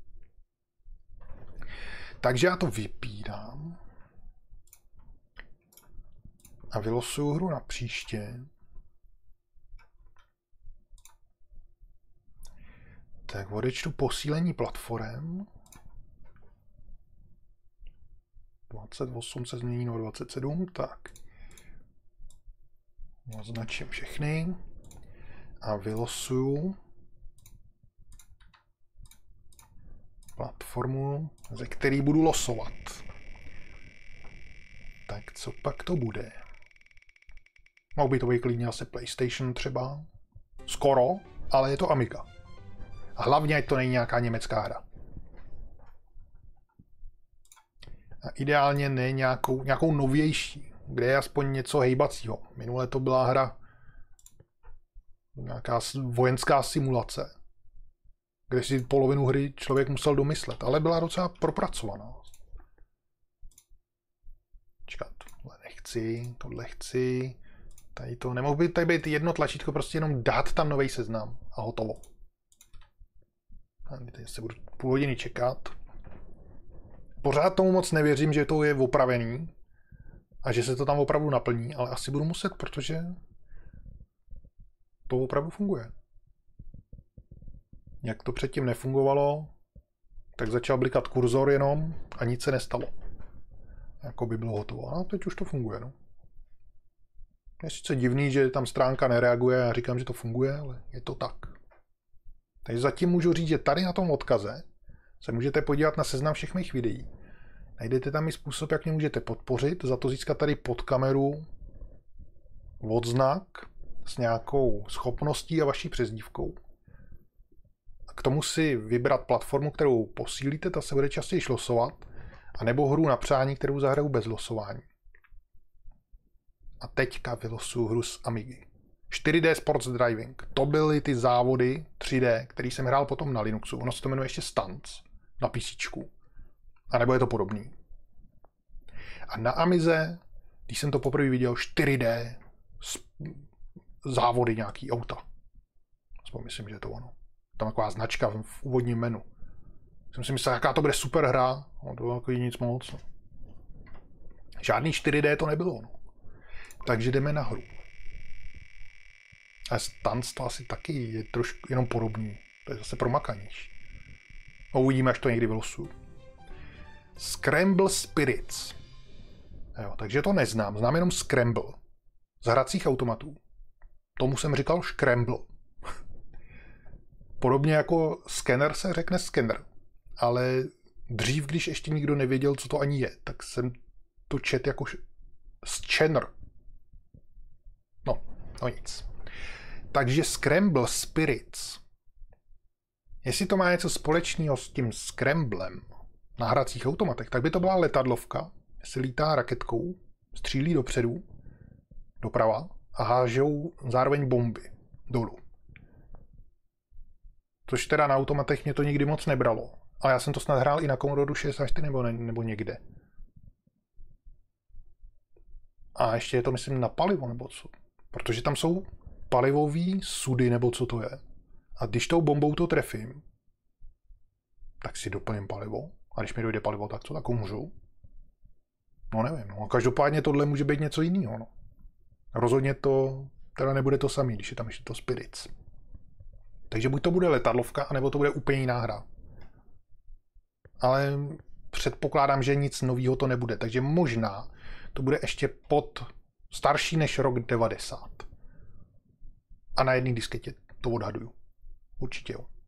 Takže já to vypínám a vylosuju hru na příště. Tak odečtu posílení platform. 28 se změní na 27, tak. Označím všechny a vylosuju platformu, ze který budu losovat. Tak co pak to bude? Mohl by to být klidně asi PlayStation třeba. Skoro, ale je to Amiga. A hlavně, ať to není nějaká německá hra. A ideálně ne nějakou novější, kde je aspoň něco hejbacího. Minule to byla hra nějaká vojenská simulace, kde si polovinu hry člověk musel domyslet, ale byla docela propracovaná. Čekat, tohle chci, tady to, nemohl by tady být jedno tlačítko, prostě jenom dát tam nový seznam a hotovo. A teď se budu půl hodiny čekat. Pořád tomu moc nevěřím, že to je opravený a že se to tam opravdu naplní, ale asi budu muset, protože to opravdu funguje. Jak to předtím nefungovalo, tak začal blikat kurzor jenom a nic se nestalo. Jako by bylo hotovo. A teď už to funguje. No. Je sice divný, že tam stránka nereaguje a říkám, že to funguje, ale je to tak. Takže zatím můžu říct, že tady na tom odkaze se můžete podívat na seznam všech mých videí. Najdete tam i způsob, jak mě můžete podpořit, za to získat tady pod kameru odznak s nějakou schopností a vaší přezdívkou. A k tomu si vybrat platformu, kterou posílíte, ta se bude častěji losovat, anebo hru na přání, kterou zahraju bez losování. A teďka vylosuju hru z Amigy. 4D Sports Driving. To byly ty závody 3D, který jsem hrál potom na Linuxu. Ono se to jmenuje ještě Stunts na PCčku. A nebo je to podobný. A na Amize, když jsem to poprvé viděl, 4D závody nějaký auta. Aspoň myslím, že je to ono. Tam taková značka v úvodním menu. Jsem si myslel, jaká to bude super hra. No, to bylo jako nic moc. Žádný 4D to nebylo. No. Takže jdeme na hru. A Stunts to asi taky je trošku jenom podobný. To je zase promakanější. Uvidíme, až to někdy vylosuju. Scramble Spirits. Jo, takže to neznám. Znám jenom Scramble. Z hracích automatů. Tomu jsem říkal Scramble. Podobně jako scanner se řekne scanner. Ale dřív, když ještě nikdo nevěděl, co to ani je, tak jsem to čet jako scanner. No nic. Takže Scramble Spirits. Jestli to má něco společného s tím Scramblem na hracích automatech, tak by to byla letadlovka, jestli lítá raketkou, střílí dopředu, doprava a hážou zároveň bomby dolů. Což teda na automatech mě to nikdy moc nebralo. Ale já jsem to snad hrál i na Commodore 64 nebo někde. A ještě je to, myslím, na palivo nebo co. Protože tam jsou palivový sudy nebo co to je. A když tou bombou to trefím, tak si doplním palivo. A když mi dojde palivo, tak co, tak umřu? No nevím. No. Každopádně tohle může být něco jiného. No. Rozhodně to teda nebude to samý, když je tam ještě to Spirits. Takže buď to bude letadlovka, anebo to bude úplně jiná hra. Ale předpokládám, že nic nového to nebude. Takže možná to bude ještě starší než rok 90. A na jedné disketě to odhaduju. Určitě jo.